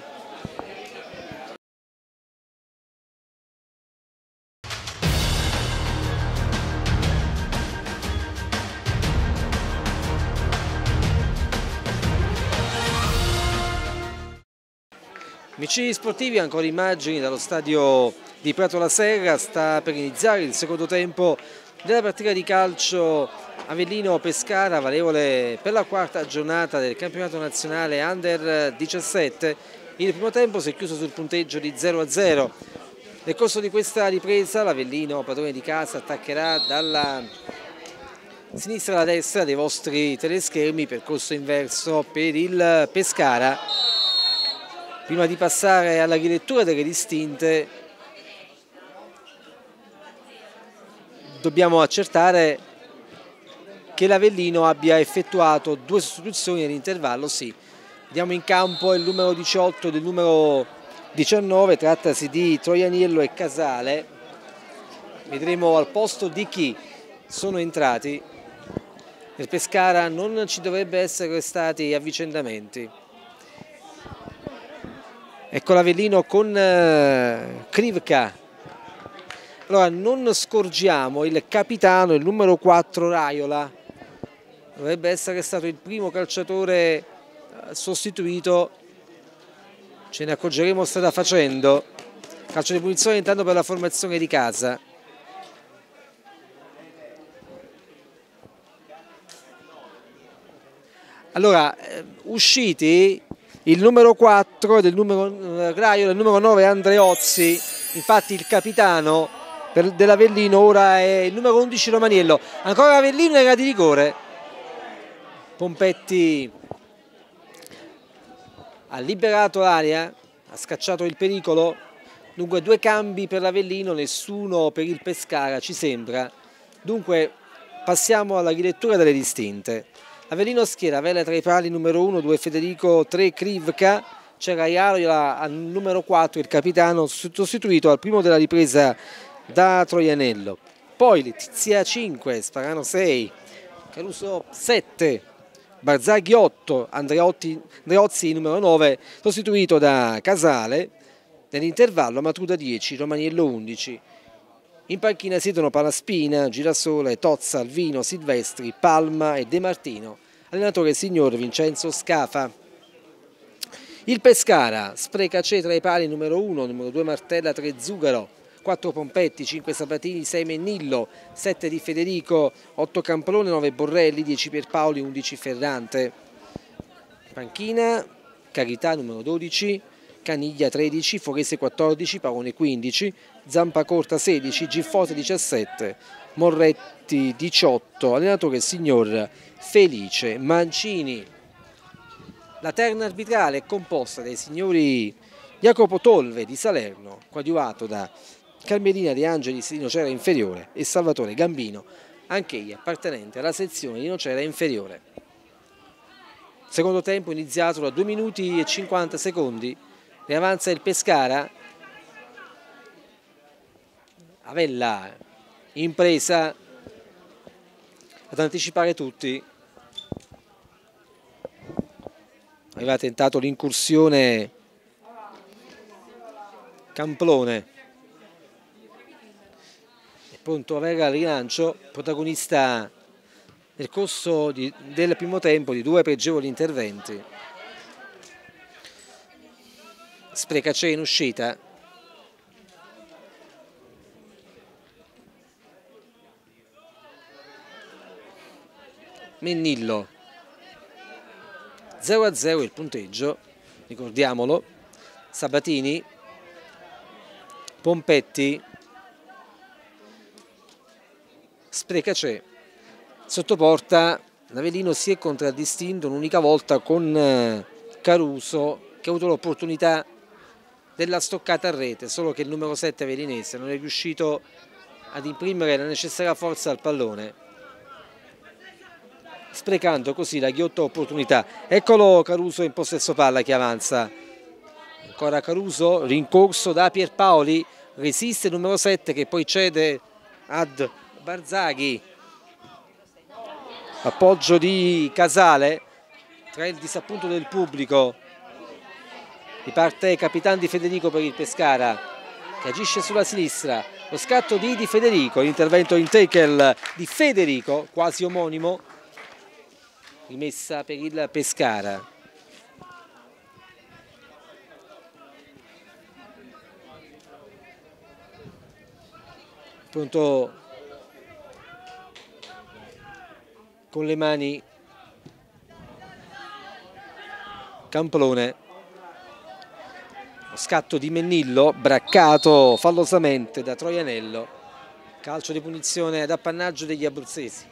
A: Amici sportivi, ancora immagini dallo stadio di Prato la Serra, sta per iniziare il secondo tempo della partita di calcio Avellino-Pescara, valevole per la quarta giornata del campionato nazionale Under 17. Il primo tempo si è chiuso sul punteggio di 0-0. Nel corso di questa ripresa l'Avellino, padrone di casa, attaccherà dalla sinistra alla destra dei vostri teleschermi, percorso inverso per il Pescara. Prima di passare alla rilettura delle distinte, dobbiamo accertare che l'Avellino abbia effettuato due sostituzioni nell'intervallo. Sì, vediamo in campo il numero 18 del numero 19, trattasi di Troianiello e Casale. Vedremo al posto di chi sono entrati. Nel Pescara non ci dovrebbe essere stati avvicendamenti. Ecco l'Avellino con Krivka. Allora non scorgiamo il capitano, il numero 4 Raiola, dovrebbe essere stato il primo calciatore sostituito, ce ne accorgeremo strada facendo. Calcio di punizione intanto per la formazione di casa. Allora, usciti il numero 4 del numero Graio, del numero 9 Andreozzi, infatti il capitano dell'Avellino ora è il numero 11 Romaniello. Ancora Avellino in area di rigore. Pompetti ha liberato l'area, ha scacciato il pericolo. Dunque 2 cambi per l'Avellino, nessuno per il Pescara ci sembra. Dunque passiamo alla rilettura delle distinte. Avellino schiera Vela tra i pali numero 1, 2 Federico, 3 Krivka, c'era Iarola al numero 4, il capitano sostituito al primo della ripresa da Troianello. Poi Letizia 5, Sparano 6, Caruso 7, Barzaghi 8, Andreozzi numero 9 sostituito da Casale. Nell'intervallo Matruda 10, Romaniello 11. In panchina siedono Palaspina, Girasole, Tozza, Alvino, Silvestri, Palma e De Martino. Allenatore signor Vincenzo Scafa. Il Pescara spreca C tra i pali numero 1, numero 2 Martella, 3 Zugaro, 4 Pompetti, 5 Sabatini, 6 Mennillo, 7 Di Federico, 8 Camprone, 9 Borrelli, 10 Pierpaoli, 11 Ferrante. Panchina Carità numero 12, Caniglia 13, Forese 14, Paone 15, Zampacorta 16, Giffote 17, Morretti 18, allenatore signor Felice Mancini. La terna arbitrale è composta dai signori Jacopo Tolve di Salerno, coadiuvato da Carmelina De Angelis di Nocera Inferiore e Salvatore Gambino, anch'egli appartenente alla sezione di Nocera Inferiore. Secondo tempo iniziato da 2 minuti e 50 secondi. Ne avanza il Pescara. Avella in presa ad anticipare tutti. Aveva tentato l'incursione Camplone. È pronto Avella al rilancio, protagonista nel corso del primo tempo di 2 pregevoli interventi. Spreca c'è in uscita. Mennillo 0-0 il punteggio, ricordiamolo. Sabatini, Pompetti, spreca c'è. Sotto porta l'Avellino si è contraddistinto un'unica volta con Caruso, che ha avuto l'opportunità della stoccata a rete, solo che il numero 7 avellinese non è riuscito ad imprimere la necessaria forza al pallone, sprecando così la ghiotta opportunità. Eccolo Caruso in possesso palla che avanza. Ancora Caruso, rincorso da Pierpaoli, resiste il numero 7 che poi cede ad Barzaghi. Appoggio di Casale, tra il disappunto del pubblico. Riparte Capitan Di Federico per il Pescara, che agisce sulla sinistra. Lo scatto di Federico, l'intervento in tackle di Federico, quasi omonimo. Rimessa per il Pescara. Pronto con le mani Camplone. Scatto di Mennillo, braccato fallosamente da Troianello. Calcio di punizione ad appannaggio degli abruzzesi.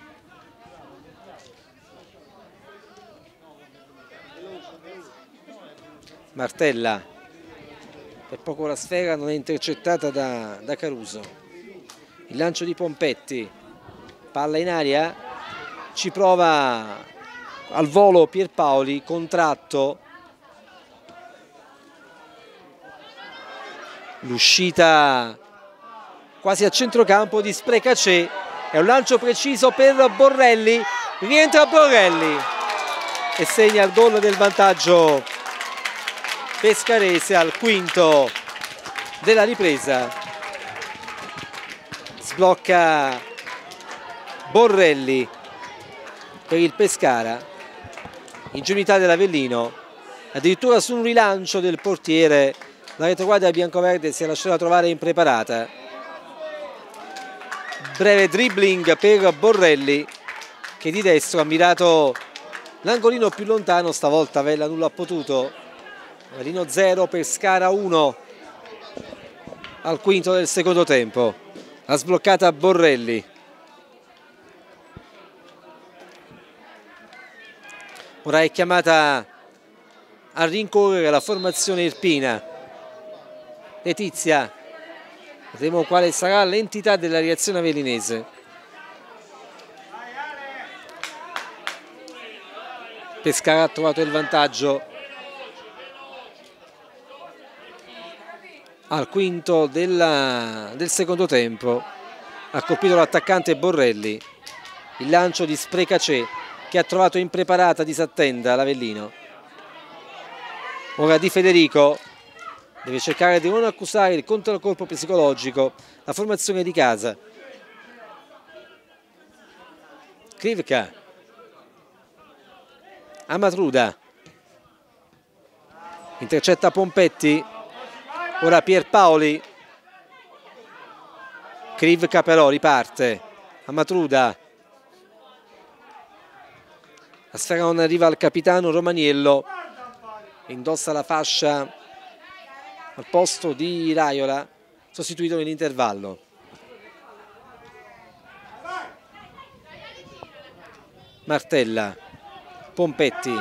A: Martella, per poco la sfera non è intercettata da Caruso. Il lancio di Pompetti, palla in aria, ci prova al volo Pierpaoli, contratto. L'uscita quasi a centrocampo di Sprecacè, è un lancio preciso per Borrelli, rientra Borrelli e segna il gol del vantaggio pescarese al quinto della ripresa. Sblocca Borrelli per il Pescara, ingenuità dell'Avellino, addirittura su un rilancio del portiere la retroguardia biancoverde si è lasciata trovare impreparata. Breve dribbling per Borrelli che di destro ha mirato l'angolino più lontano, stavolta Vella nulla ha potuto. Avellino 0, Pescara 1 al quinto del secondo tempo. Ha sbloccata Borrelli. Ora è chiamata a rincorrere la formazione irpina. Letizia, vedremo quale sarà l'entità della reazione avellinese. Pescara ha trovato il vantaggio al quinto del secondo tempo. Ha colpito l'attaccante Borrelli. Il lancio di Sprecacè che ha trovato impreparata, disattenta l'Avellino. Ora Di Federico deve cercare di non accusare il controcolpo psicologico la formazione di casa. Krivka, Amatruda, intercetta Pompetti, ora Pierpaoli, Krivka però riparte, Amatruda, la sfera non arriva al capitano Romaniello, indossa la fascia al posto di Raiola, sostituito nell'intervallo. Martella, Pompetti,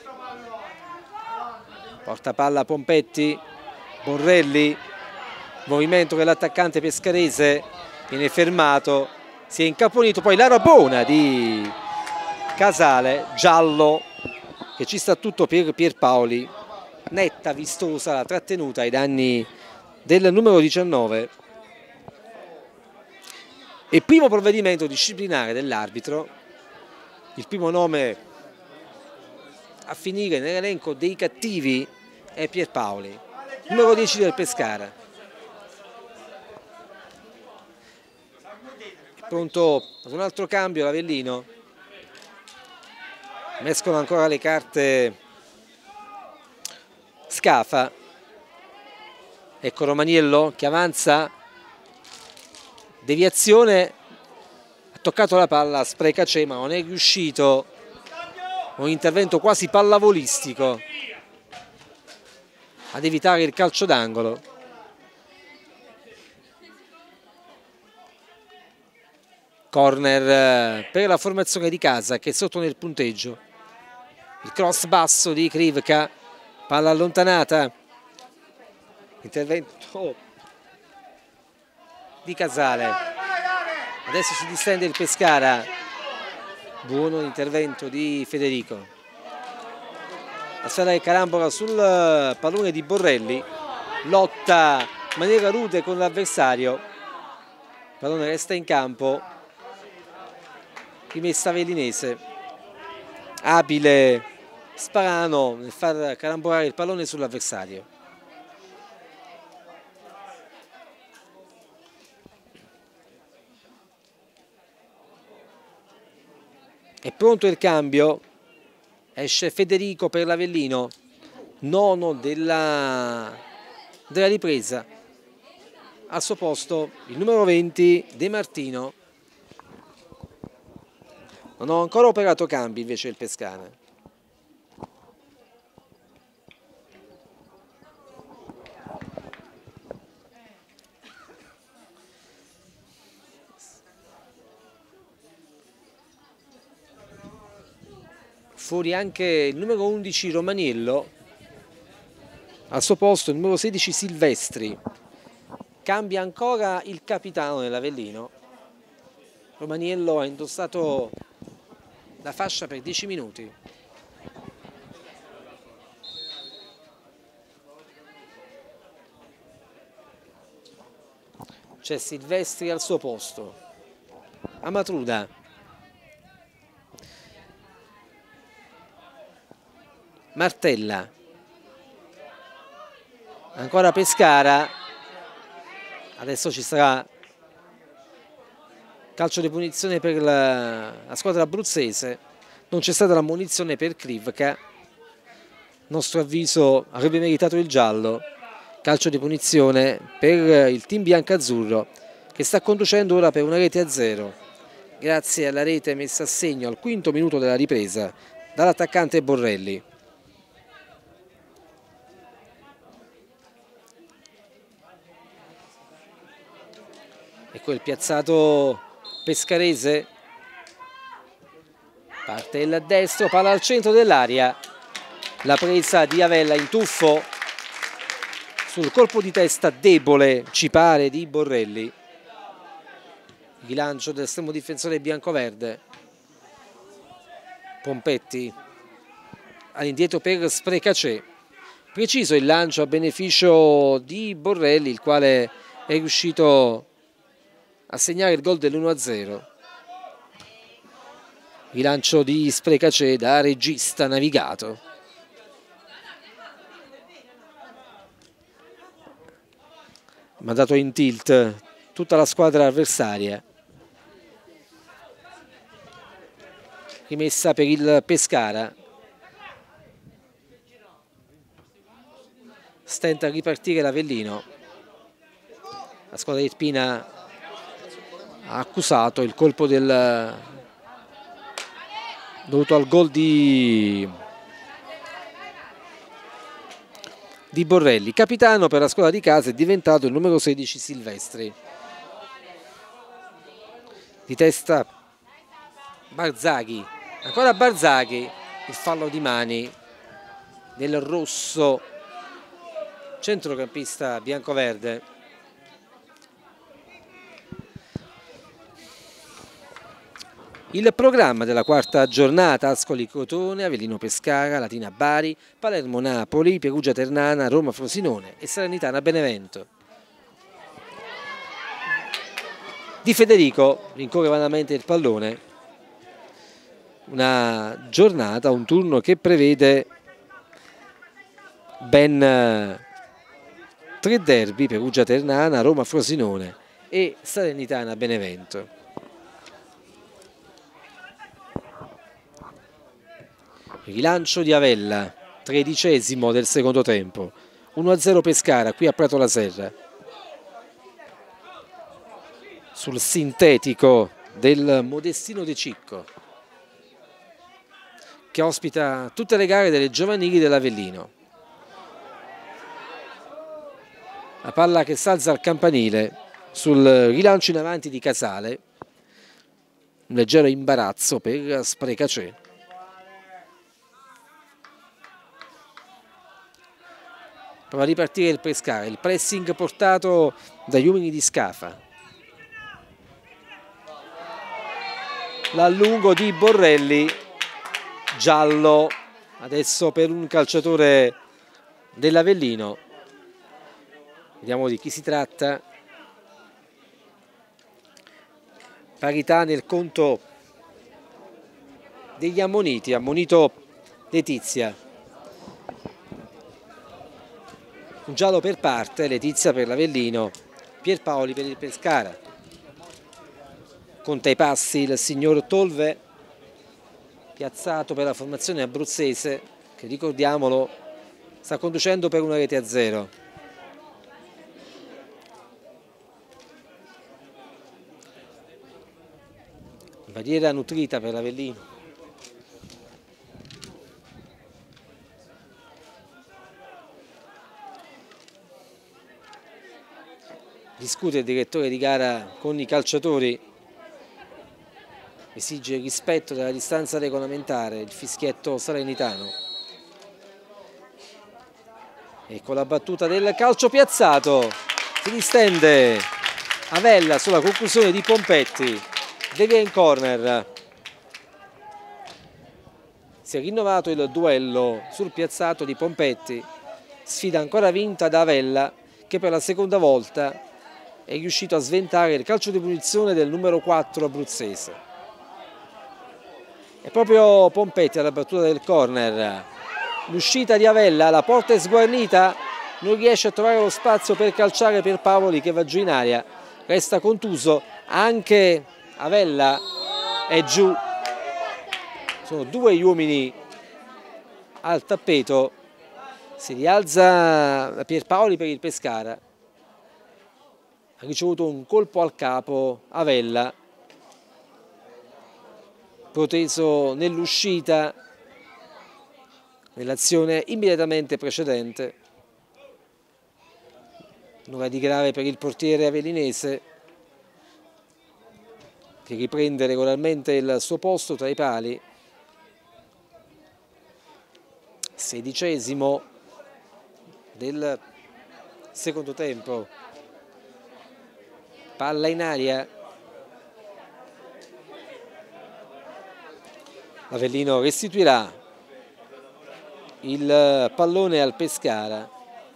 A: porta palla Pompetti, Borrelli, movimento che l'attaccante pescarese viene fermato, si è incaponito, poi la rabona di Casale, giallo, che ci sta tutto per Pierpaoli, netta, vistosa la trattenuta ai danni del numero 19. E primo provvedimento disciplinare dell'arbitro, il primo nome a finire nell'elenco dei cattivi è Pierpaoli, numero 10 del Pescara. È pronto ad un altro cambio l'Avellino, mescolano ancora le carte Scafa, ecco Romaniello che avanza, deviazione, ha toccato la palla, Sprecacè ma non è riuscito, un intervento quasi pallavolistico ad evitare il calcio d'angolo. Corner per la formazione di casa che è sotto nel punteggio. Il cross basso di Krivka, palla allontanata, intervento di Casale, adesso si distende il Pescara, buono l'intervento di Federico, la sfera che carambola sul pallone di Borrelli, lotta in maniera rude con l'avversario, il pallone resta in campo, rimessa avellinese, abile Sparano nel far carambolare il pallone sull'avversario. È pronto il cambio, esce Federico per l'Avellino, nono della ripresa, al suo posto il numero 20 De Martino. Non ho ancora operato cambi invece il Pescara. Fuori anche il numero 11 Romaniello, al suo posto il numero 16 Silvestri. Cambia ancora il capitano dell'Avellino. Romaniello ha indossato la fascia per 10 minuti. C'è Silvestri al suo posto. Amatruda. Martella, ancora Pescara, adesso ci sarà calcio di punizione per la squadra abruzzese, Non c'è stata la munizione per Krivka, a nostro avviso avrebbe meritato il giallo. Calcio di punizione per il team biancazzurro che sta conducendo ora per 1-0 grazie alla rete messa a segno al 5° minuto della ripresa dall'attaccante Borrelli. Ecco il piazzato pescarese, parte il destro, palla al centro dell'area, la presa di Avella in tuffo sul colpo di testa debole, ci pare, di Borrelli. Il lancio dell'estremo difensore biancoverde. Pompetti all'indietro per Sprecacè. Preciso il lancio a beneficio di Borrelli, il quale è riuscito a segnare il gol dell'1-0. Il lancio di Sprecacè da regista navigato. Mandato in tilt tutta la squadra avversaria. Rimessa per il Pescara. Stenta a ripartire l'Avellino. La squadra di Spina ha accusato il colpo dovuto al gol di Borrelli. Capitano per la squadra di casa è diventato il numero 16 Silvestri. Di testa Barzaghi, ancora Barzaghi, il fallo di mani del rosso centrocampista biancoverde. Il programma della quarta giornata: Ascoli Crotone, Avellino Pescara, Latina Bari, Palermo Napoli, Perugia Ternana, Roma Frosinone e Salernitana Benevento. Di Federico rincorre vanamente il pallone. Una giornata, un turno che prevede ben 3 derby: Perugia Ternana, Roma Frosinone e Salernitana Benevento. Rilancio di Avella, 13° del secondo tempo, 1-0 Pescara qui a Prato la Serra. Sul sintetico del Modestino De Cicco, che ospita tutte le gare delle giovanili dell'Avellino. La palla che salza al campanile sul rilancio in avanti di Casale. Un leggero imbarazzo per Sprecacè. Prova a ripartire il Pescara, il pressing portato dagli uomini di Scafa. L'allungo di Borrelli, giallo adesso per un calciatore dell'Avellino. Vediamo di chi si tratta. Parità nel conto degli ammoniti, ammonito Letizia. Un giallo per parte, Letizia per l'Avellino, Pierpaoli per il Pescara. Conta i passi il signor Tolve, piazzato per la formazione abruzzese, che ricordiamolo sta conducendo per 1-0. Barriera nutrita per l'Avellino. Discute il direttore di gara con i calciatori, esige il rispetto della distanza regolamentare, il fischietto salernitano. Ecco la battuta del calcio piazzato, si distende Avella sulla conclusione di Pompetti, devia in corner. Si è rinnovato il duello sul piazzato di Pompetti, sfida ancora vinta da Avella, che per la seconda volta è riuscito a sventare il calcio di punizione del numero 4 abruzzese. È proprio Pompetti alla battuta del corner. L'uscita di Avella, la porta è sguarnita, non riesce a trovare lo spazio per calciare Pierpaoli, che va giù in aria, resta contuso, anche Avella è giù Sono due gli uomini al tappeto, si rialza Pierpaoli per il Pescara, ha ricevuto un colpo al capo Avella, proteso nell'uscita nell'azione immediatamente precedente. Nulla di grave per il portiere avellinese, che riprende regolarmente il suo posto tra i pali. 16° del secondo tempo. Palla in aria. L'Avellino restituirà il pallone al Pescara.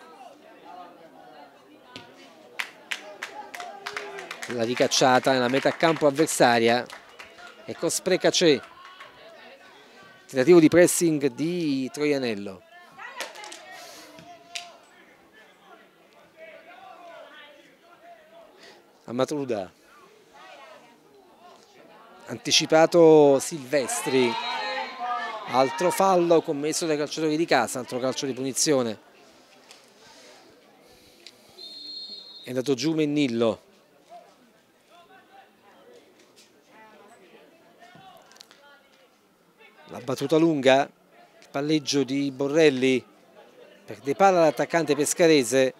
A: La ricacciata nella metà campo avversaria. Ecco Sprecacè. Tentativo di pressing di Troianello. A Matruda. Anticipato Silvestri. Altro fallo commesso dai calciatori di casa, altro calcio di punizione. È andato giù Mennillo. La battuta lunga, il palleggio di Borrelli, perde palla l'attaccante pescarese.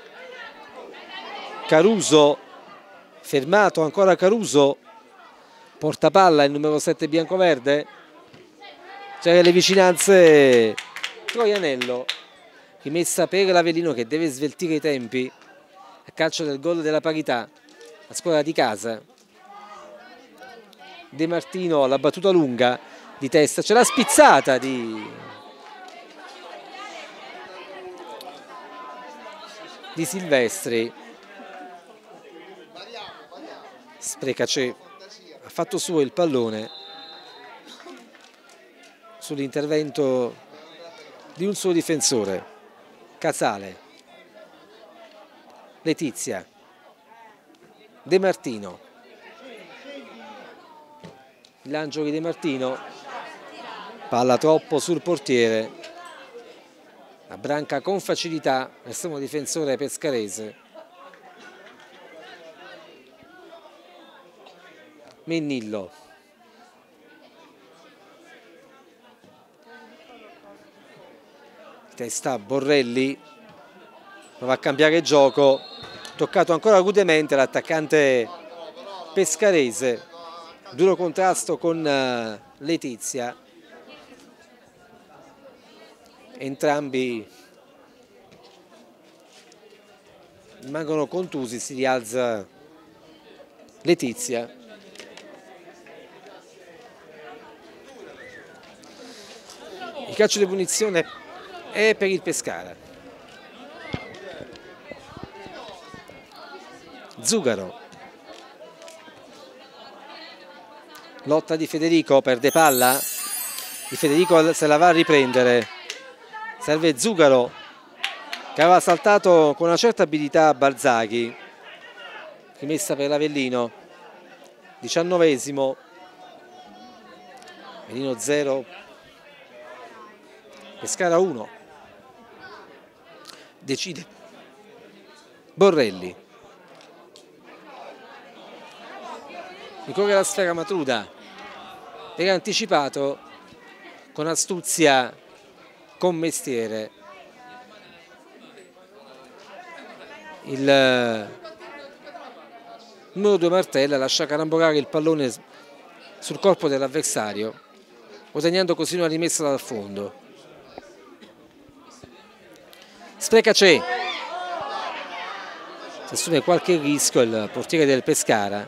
A: Caruso, fermato ancora Caruso, porta palla il numero 7 biancoverde. C'è le vicinanze Troianello, rimessa per l'Avellino che deve sveltire i tempi a calcio del gol della parità, la squadra di casa. De Martino alla battuta lunga di testa, c'è la spizzata di Silvestri. Sprecacè ha fatto suo il pallone sull'intervento di un suo difensore. Casale, Letizia, De Martino, il lancio di De Martino, palla troppo sul portiere, la branca con facilità l'estremo difensore pescarese. Mennillo, testa Borrelli, prova a cambiare gioco, toccato ancora rudemente l'attaccante pescarese, duro contrasto con Letizia, entrambi rimangono contusi, si rialza Letizia. Il calcio di punizione è per il Pescara. Zugaro, lotta di Federico, perde palla, di Federico se la va a riprendere, serve Zugaro che aveva saltato con una certa abilità Barzaghi, rimessa per l'Avellino. 19°, Avellino 0, Pescara 1. Decide Borrelli, ricorre la sfera Matruda, era anticipato con astuzia con mestiere il numero 2 Martella, lascia carambolare il pallone sul corpo dell'avversario, guadagnando così una rimessa dal fondo. Sprecacè, si assume qualche rischio il portiere del Pescara.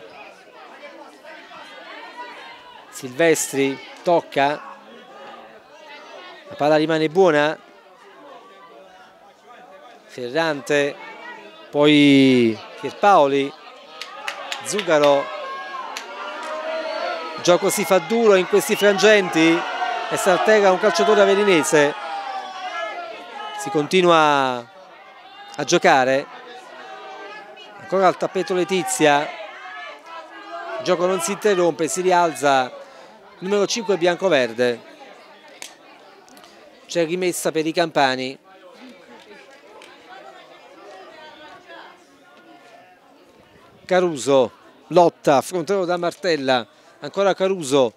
A: Silvestri tocca, la palla rimane buona, Ferrante, poi Pierpaoli, Zugaro, il gioco si fa duro in questi frangenti e saltella un calciatore avellinese. Si continua a giocare, ancora al tappeto Letizia, il gioco non si interrompe, si rialza numero 5 biancoverde. C'è rimessa per i campani. Caruso lotta, affrontato da Martella, ancora Caruso.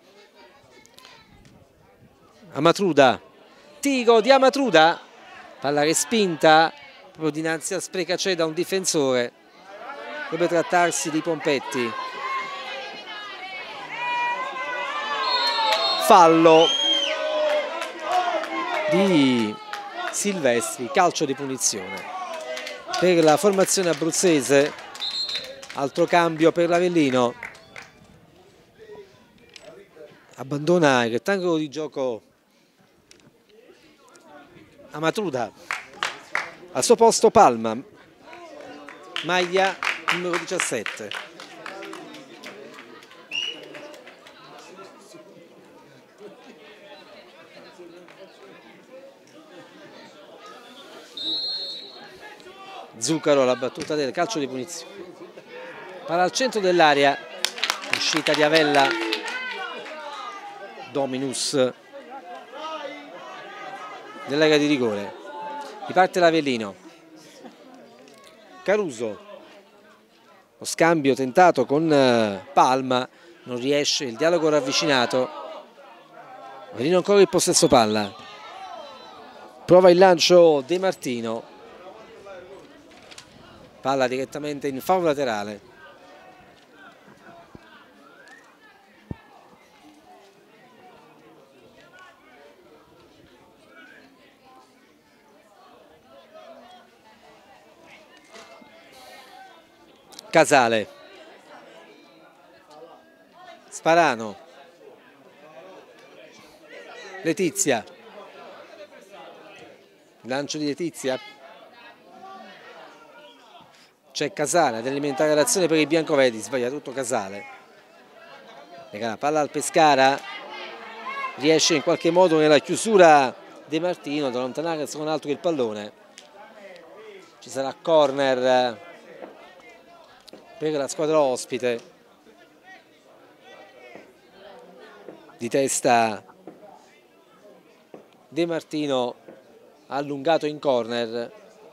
A: Amatruda, tiro di Amatruda, palla respinta proprio dinanzi a Sprecacè da un difensore. Dovrebbe trattarsi di Pompetti. Fallo di Silvestri, calcio di punizione per la formazione abruzzese. Altro cambio per l'Avellino. Abbandona il rettangolo di gioco Amatruda, al suo posto Palma, maglia numero 17. Zuccaro alla battuta del calcio di punizione. Palla al centro dell'area, uscita di Avella. Dominus nell'area di rigore. Riparte l'Avellino. Caruso, lo scambio tentato con Palma, non riesce, il dialogo ravvicinato. Avellino ancora il possesso palla, prova il lancio De Martino, palla direttamente in fallo laterale. Casale, Sparano, Letizia, lancio di Letizia, c'è Casale ad alimentare l'azione per i biancoverdi, sbaglia tutto Casale, regala palla al Pescara, riesce in qualche modo nella chiusura De Martino ad allontanare se non altro il pallone. Ci sarà corner per la squadra ospite. Di testa De Martino allungato in corner.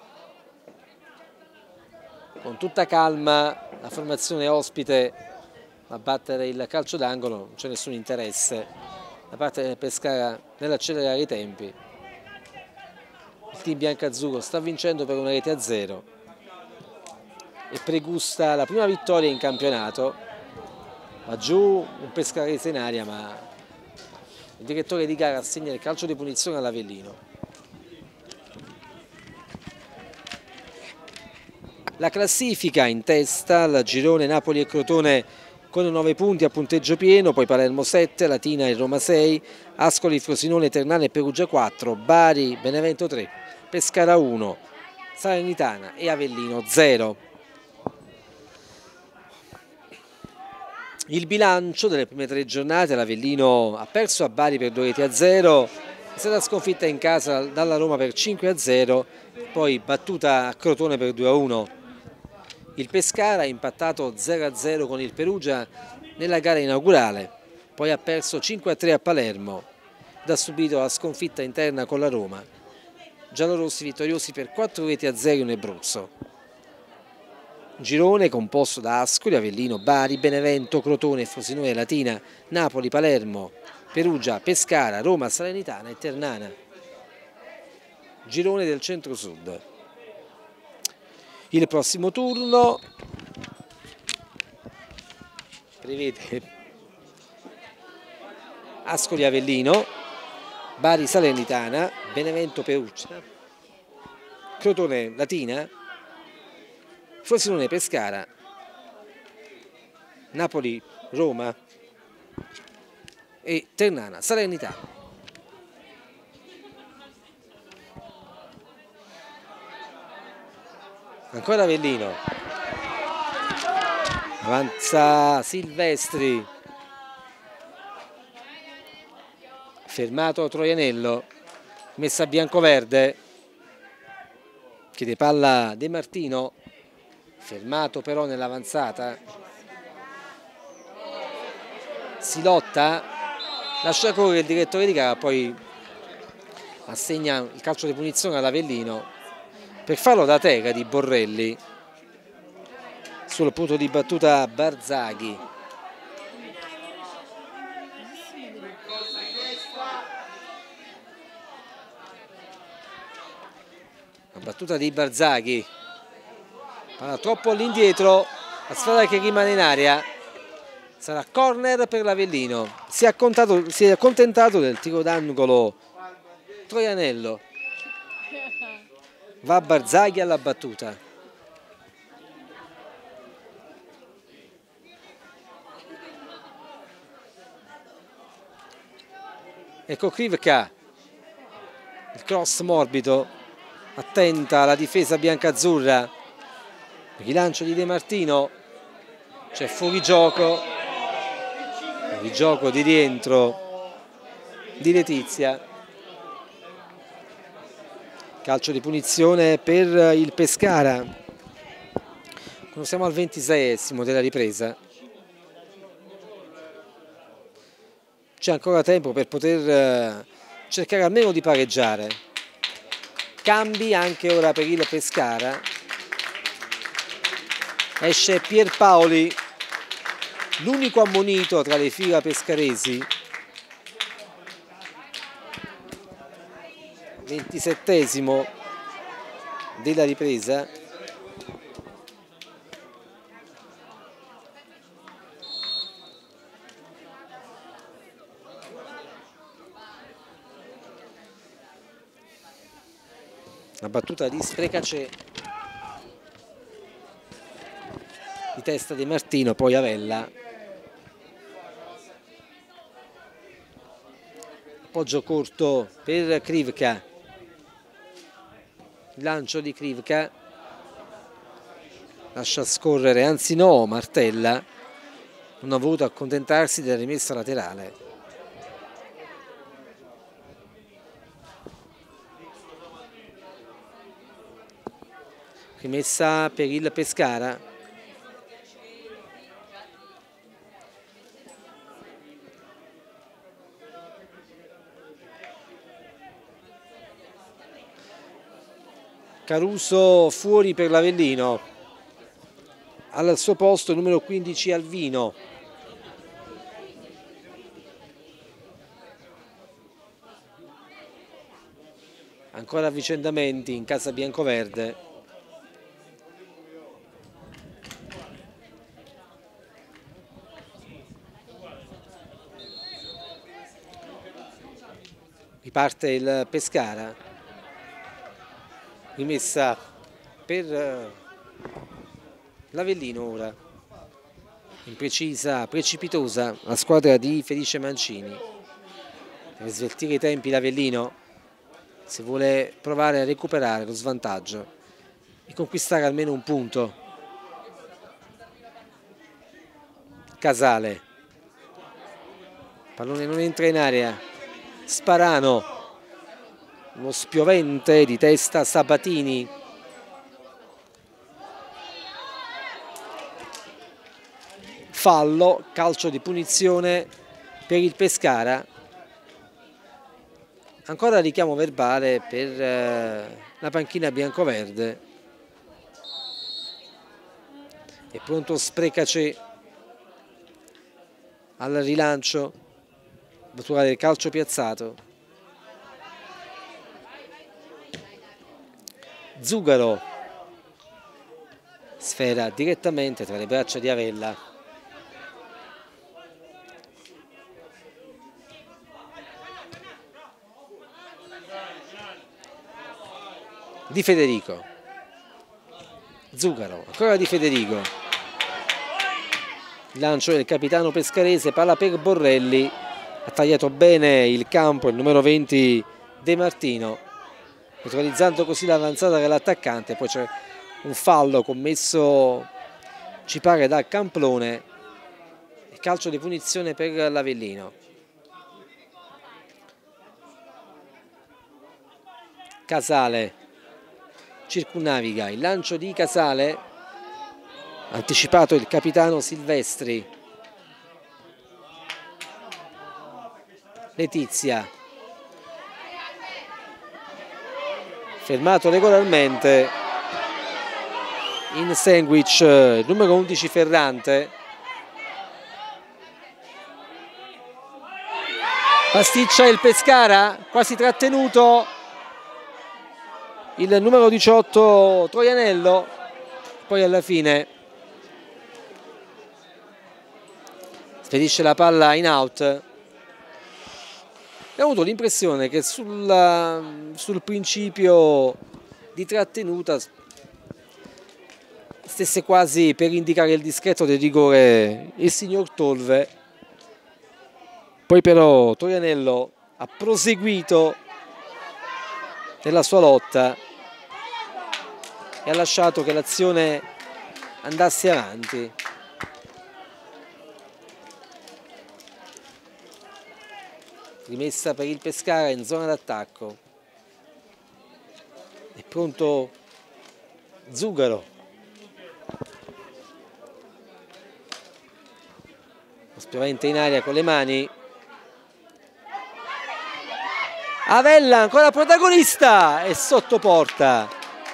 A: Con tutta calma la formazione ospite a battere il calcio d'angolo, non c'è nessun interesse da parte del Pescara nell'accelerare i tempi. Il team biancazzurro sta vincendo per 1-0 e pregusta la prima vittoria in campionato. Va giù un pescarese in aria, ma il direttore di gara assegna il calcio di punizione all'Avellino. La classifica in testa, al girone Napoli e Crotone con 9 punti a punteggio pieno, poi Palermo 7, Latina e Roma 6, Ascoli, Frosinone, Ternana e Perugia 4, Bari, Benevento 3, Pescara 1, Salernitana e Avellino 0. Il bilancio delle prime 3 giornate: l'Avellino ha perso a Bari per 2-0, è stata sconfitta in casa dalla Roma per 5-0, poi battuta a Crotone per 2-1. Il Pescara ha impattato 0-0 con il Perugia nella gara inaugurale, poi ha perso 5-3 a Palermo ed ha subito la sconfitta interna con la Roma. Giallorossi vittoriosi per 4-0 in Abruzzo. Girone composto da Ascoli, Avellino, Bari, Benevento, Crotone, Frosinone, Latina, Napoli, Palermo, Perugia, Pescara, Roma, Salernitana e Ternana. Girone del centro-sud. Il prossimo turno prevede Ascoli, Avellino, Bari, Salernitana, Benevento, Perugia, Crotone, Latina, Frosinone, Pescara, Napoli, Roma e Ternana, Salernitana. Ancora Avellino, avanza Silvestri, fermato Troianello, messa biancoverde, chiede palla De Martino, fermato però nell'avanzata. Si lotta, lascia correre il direttore di gara, poi assegna il calcio di punizione all'Avellino per farlo da terra di Borrelli sul punto di battuta Barzaghi. La battuta di Barzaghi, palla troppo all'indietro, la sfera che rimane in aria, sarà corner per l'Avellino. Si è accontentato del tiro d'angolo Troianello. Va Barzaghi alla battuta. Ecco Krivka, il cross morbido, attenta la difesa biancazzurra, rilancio di De Martino, c'è fuorigioco di rientro di Letizia, calcio di punizione per il Pescara. Quando siamo al 26esimo della ripresa c'è ancora tempo per poter cercare almeno di pareggiare. Cambi anche ora per il Pescara, esce Pierpaoli, l'unico ammonito tra le fila pescaresi. 27esimo della ripresa. La battuta di Sprecacè, di testa di Martino, poi Avella. Appoggio corto per Krivka. Il lancio di Krivka. Lascia scorrere, anzi no, Martella. Non ha voluto accontentarsi della rimessa laterale. Rimessa per il Pescara. Caruso fuori per l'Avellino. Al suo posto numero 15 Alvino. Ancora avvicendamenti in casa biancoverde. Riparte il Pescara, rimessa per l'Avellino ora, imprecisa, precipitosa la squadra di Felice Mancini. Deve sveltire i tempi l'Avellino se vuole provare a recuperare lo svantaggio e conquistare almeno un punto. Casale, pallone non entra in area. Sparano, uno spiovente di testa Sabatini. Fallo, calcio di punizione per il Pescara. Ancora richiamo verbale per la panchina biancoverde. È pronto Sprecacè al rilancio. Battuta del calcio piazzato. Zugaro, sfera direttamente tra le braccia di Avella. Di Federico. Zugaro, ancora Di Federico. Il lancio del capitano pescarese, palla per Borrelli. Ha tagliato bene il campo il numero 20 De Martino, neutralizzando così l'avanzata dell'attaccante. Poi c'è un fallo commesso, ci pare, da Camplone, e calcio di punizione per l'Avellino. Casale circunnaviga, il lancio di Casale, anticipato il capitano Silvestri. Letizia, fermato regolarmente in sandwich il numero 11 Ferrante. Pasticcia il Pescara, quasi trattenuto il numero 18 Troianello, poi alla fine spedisce la palla in out. Ho avuto l'impressione che sul principio di trattenuta stesse quasi per indicare il discreto del rigore il signor Tolve, poi però Troianello ha proseguito nella sua lotta e ha lasciato che l'azione andasse avanti. Rimessa per il Pescara in zona d'attacco. È pronto Zugaro. Lo spiovente in aria con le mani. Avella ancora protagonista e sotto porta.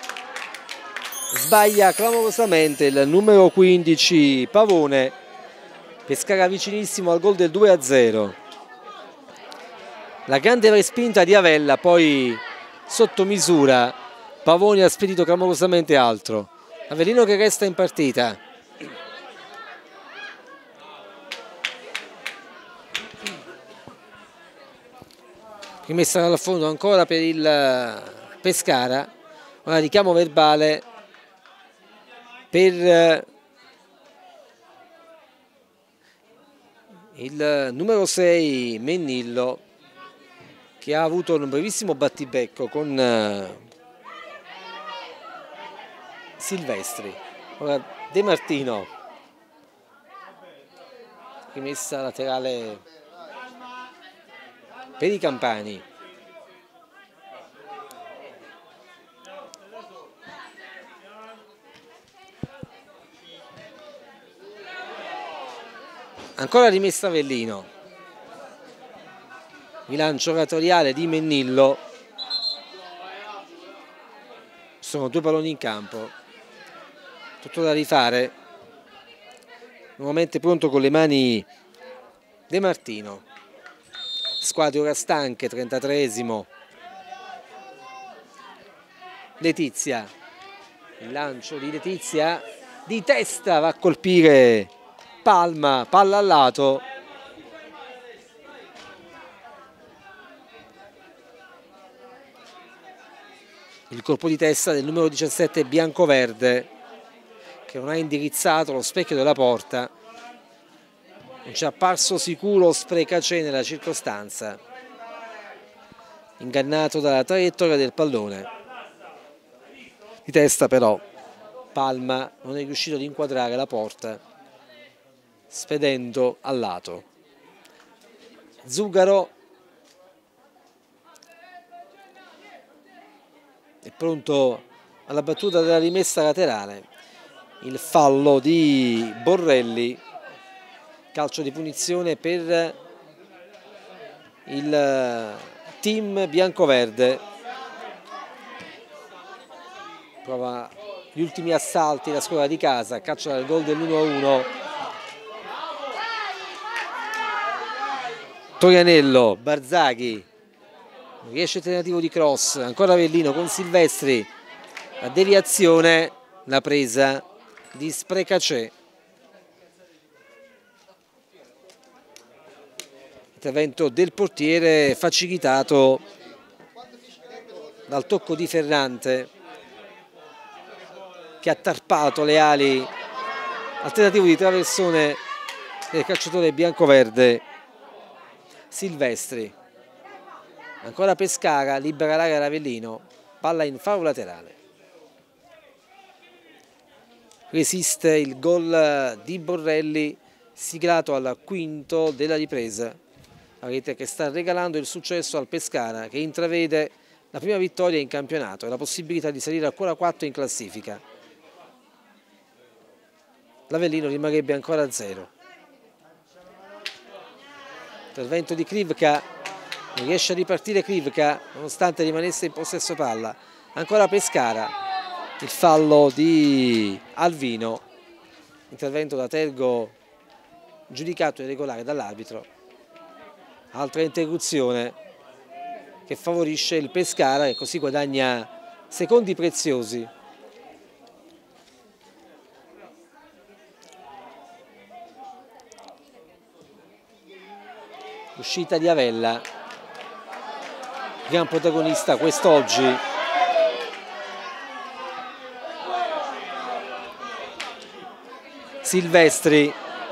A: Sbaglia clamorosamente il numero 15 Pavone. Pescara vicinissimo al gol del 2-0. La grande respinta di Avella, poi sotto misura Pavone ha spedito clamorosamente altro. Avellino che resta in partita. Rimessa dal fondo ancora per il Pescara. Ora richiamo verbale per il numero 6 Mennillo, che ha avuto un brevissimo battibecco con Silvestri. Ora De Martino, rimessa laterale per i campani. Ancora rimessa Avellino. Il lancio oratoriale di Mennillo. Sono due palloni in campo, tutto da rifare. Nuovamente pronto con le mani De Martino. Squadre ora stanche, 33esimo. Letizia, il lancio di Letizia di testa va a colpire Palma, palla al lato. Il colpo di testa del numero 17 biancoverde, che non ha indirizzato lo specchio della porta. Non ci è apparso sicuro Sprecacè nella circostanza, ingannato dalla traiettoria del pallone. Di testa però Palma non è riuscito ad inquadrare la porta, spedendo al lato. Zugaro è pronto alla battuta della rimessa laterale. Il fallo di Borrelli, calcio di punizione per il team biancoverde. Prova gli ultimi assalti la squadra di casa, caccia dal gol dell'1-1. Troianello, Barzaghi, non riesce il tentativo di cross, ancora Avellino con Silvestri, la deviazione, la presa di Sprecacè. Intervento del portiere facilitato dal tocco di Ferrante, che ha tarpato le ali al tentativo di traversone del calciatore biancoverde Silvestri. Ancora Pescara, libera l'area l'Avellino, palla in fallo laterale. Resiste il gol di Borrelli, siglato al quinto della ripresa. La rete che sta regalando il successo al Pescara, che intravede la prima vittoria in campionato e la possibilità di salire ancora 4 in classifica. L'Avellino rimarrebbe ancora a 0. Intervento di Krivka, Non riesce a ripartire Krivka nonostante rimanesse in possesso palla. Ancora Pescara, il fallo di Alvino, intervento da Tergo giudicato irregolare dall'arbitro. Altra interruzione che favorisce il Pescara e così guadagna secondi preziosi. Uscita di Avella, gran protagonista quest'oggi. Silvestri,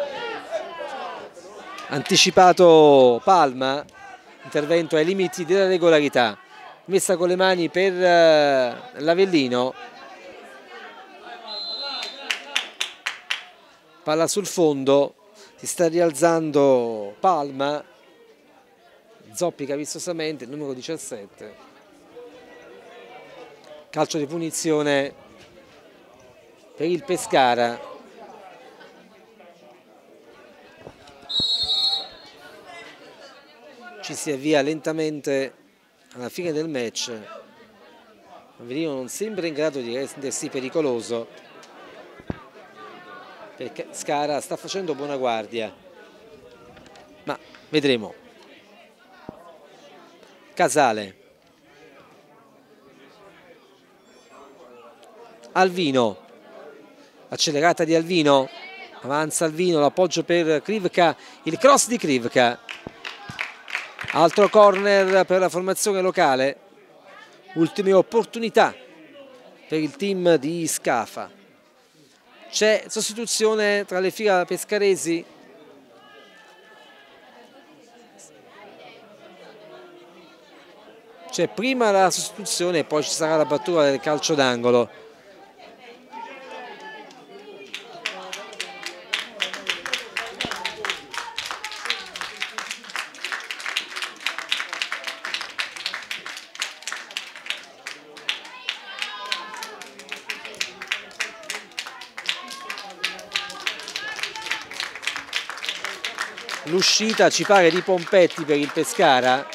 A: anticipato Palma, intervento ai limiti della regolarità, messa con le mani per l'Avellino, palla sul fondo, si sta rialzando Palma, zoppica vistosamente il numero 17, calcio di punizione per il Pescara. Ci si avvia lentamente alla fine del match. Avellino non sembra in grado di rendersi pericoloso, perché Pescara sta facendo buona guardia, ma vedremo. Casale, Alvino, accelerata di Alvino, avanza Alvino, l'appoggio per Krivka, il cross di Krivka. Altro corner per la formazione locale, ultime opportunità per il team di Scafa. C'è sostituzione tra le fila pescaresi. C'è prima la sostituzione e poi ci sarà la battuta del calcio d'angolo. L'uscita ci pare di Pompetti per il Pescara.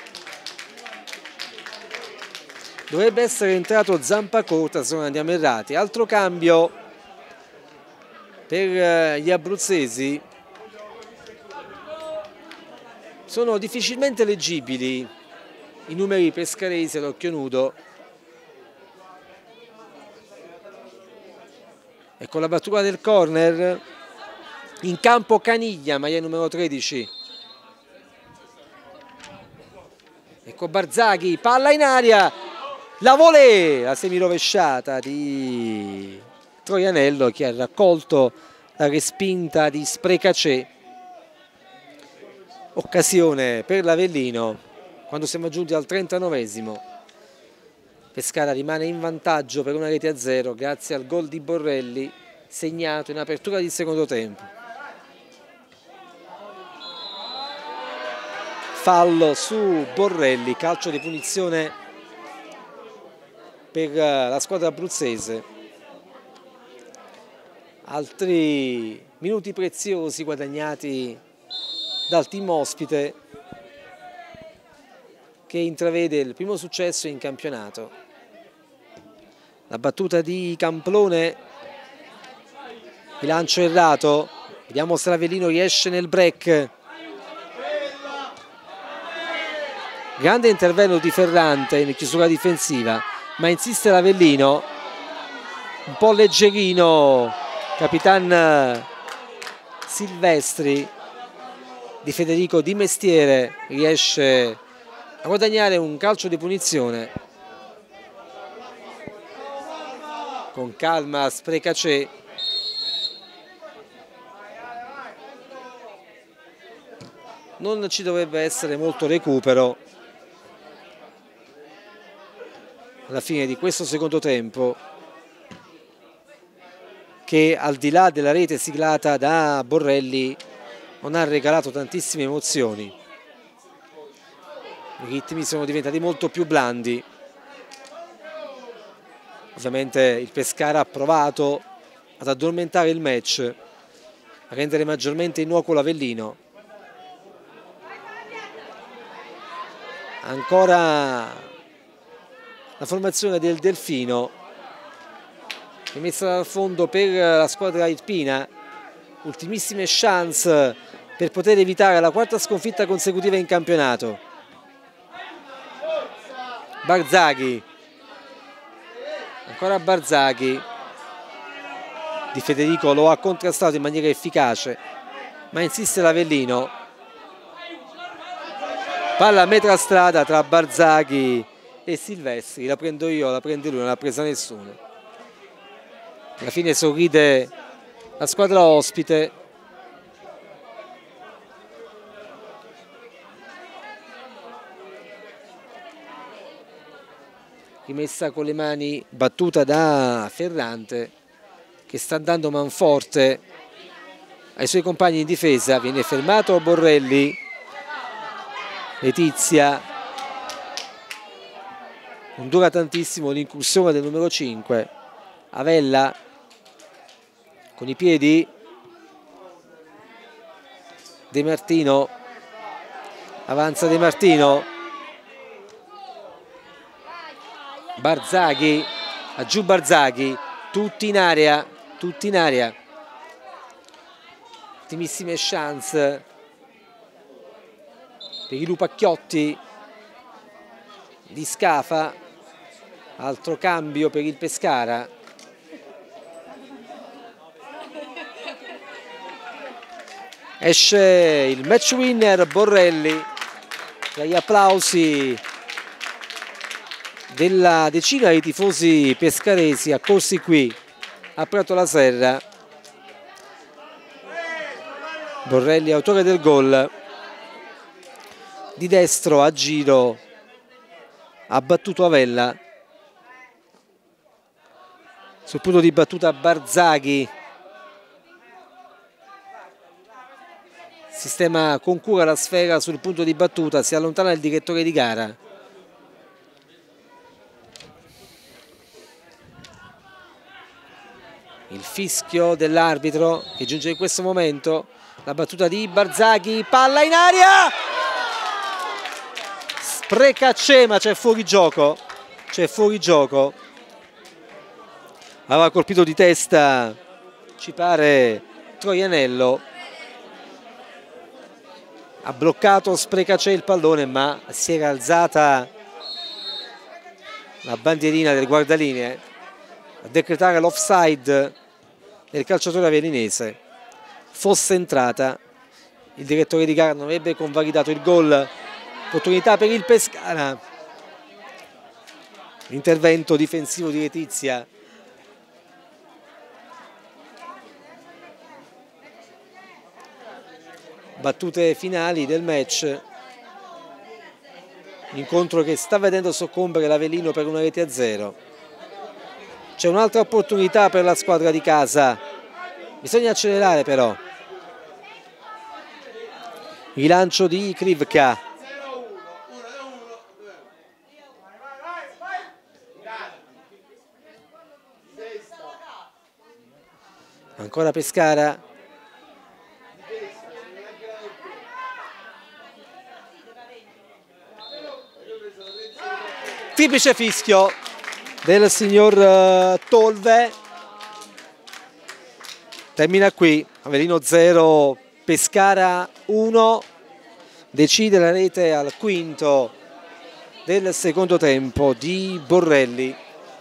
A: Dovrebbe essere entrato Zampacorta, se non andiamo errati. Altro cambio per gli abruzzesi. Sono difficilmente leggibili i numeri pescaresi all'occhio nudo. E con la battuta del corner in campo Caniglia, maglia numero 13. Ecco Barzaghi, palla in aria, la volée, la semirovesciata di Troianello che ha raccolto la respinta di Sprecacè. Occasione per l'Avellino quando siamo giunti al 39esimo. Pescara rimane in vantaggio per 1-0 grazie al gol di Borrelli segnato in apertura di secondo tempo. Fallo su Borrelli, calcio di punizione per la squadra abruzzese. Altri minuti preziosi guadagnati dal team ospite che intravede il primo successo in campionato. La battuta di Camplone, il lancio errato, vediamo se l'Avellino riesce nel break. Grande intervento di Ferrante in chiusura difensiva, ma insiste l'Avellino, un po' leggerino, capitan Silvestri di Federico Di Mestiere riesce a guadagnare un calcio di punizione. Con calma Sprecacè. Non ci dovrebbe essere molto recupero alla fine di questo secondo tempo, che al di là della rete siglata da Borrelli non ha regalato tantissime emozioni. I ritmi sono diventati molto più blandi. Ovviamente il Pescara ha provato ad addormentare il match, a rendere maggiormente innocuo l'Avellino. Ancora la formazione del Delfino, messa dal fondo per la squadra irpina. Ultimissime chance per poter evitare la quarta sconfitta consecutiva in campionato. Barzaghi, ancora Barzaghi. Di Federico lo ha contrastato in maniera efficace, ma insiste l'Avellino. Palla a metà strada tra Barzaghi e Silvestri. La prendo io, la prende lui, non l'ha presa nessuno. Alla fine sorride la squadra ospite. Rimessa con le mani, battuta da Ferrante, che sta andando manforte ai suoi compagni in difesa. Viene fermato Borrelli. Letizia. Non dura tantissimo l'incursione del numero 5. Avella con i piedi. De Martino. Avanza De Martino. Barzaghi. Aggiù Barzaghi. Tutti in area. Tutti in area. Ultimissime chance per i Lupacchiotti di Scafa. Altro cambio per il Pescara. Esce il match winner Borrelli tra gli applausi della decina di tifosi pescaresi accorsi qui a Prato la Serra. Borrelli autore del gol. Di destro a giro ha battuto Avella. Sul punto di battuta Barzaghi. Sistema con cura la sfera sul punto di battuta, si allontana il direttore di gara. Il fischio dell'arbitro che giunge in questo momento. La battuta di Barzaghi, palla in aria! Spreca Cema, c'è fuori gioco. C'è fuori gioco. Aveva colpito di testa, ci pare, Troianello. Ha bloccato Sprecacè il pallone, ma si era alzata la bandierina del guardalinee a decretare l'offside del calciatore avellinese. Fosse entrata, il direttore di gara non avrebbe convalidato il gol. Opportunità per il Pescara. L'intervento difensivo di Letizia. Battute finali del match. Un incontro che sta vedendo soccombere l'Avellino per 1-0. C'è un'altra opportunità per la squadra di casa. Bisogna accelerare però. Rilancio di Krivka. Ancora Pescara. Triplice fischio del signor Tolve. Termina qui. Avellino 0, Pescara 1. Decide la rete al quinto del secondo tempo di Borrelli.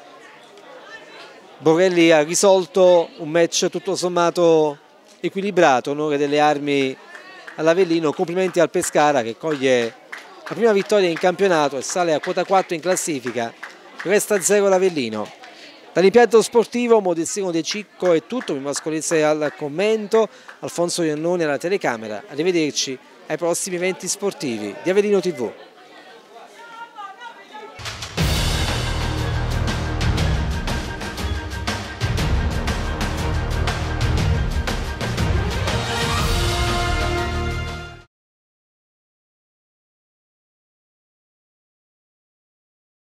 A: Borrelli ha risolto un match tutto sommato equilibrato. Onore delle armi all'Avellino. Complimenti al Pescara che coglie la prima vittoria in campionato e sale a quota 4 in classifica. Resta 0 l'Avellino. Dall'impianto sportivo Modestino De Cicco è tutto. Mi mascolizze al commento, Alfonso Iannone alla telecamera. Arrivederci ai prossimi eventi sportivi di Avellino TV.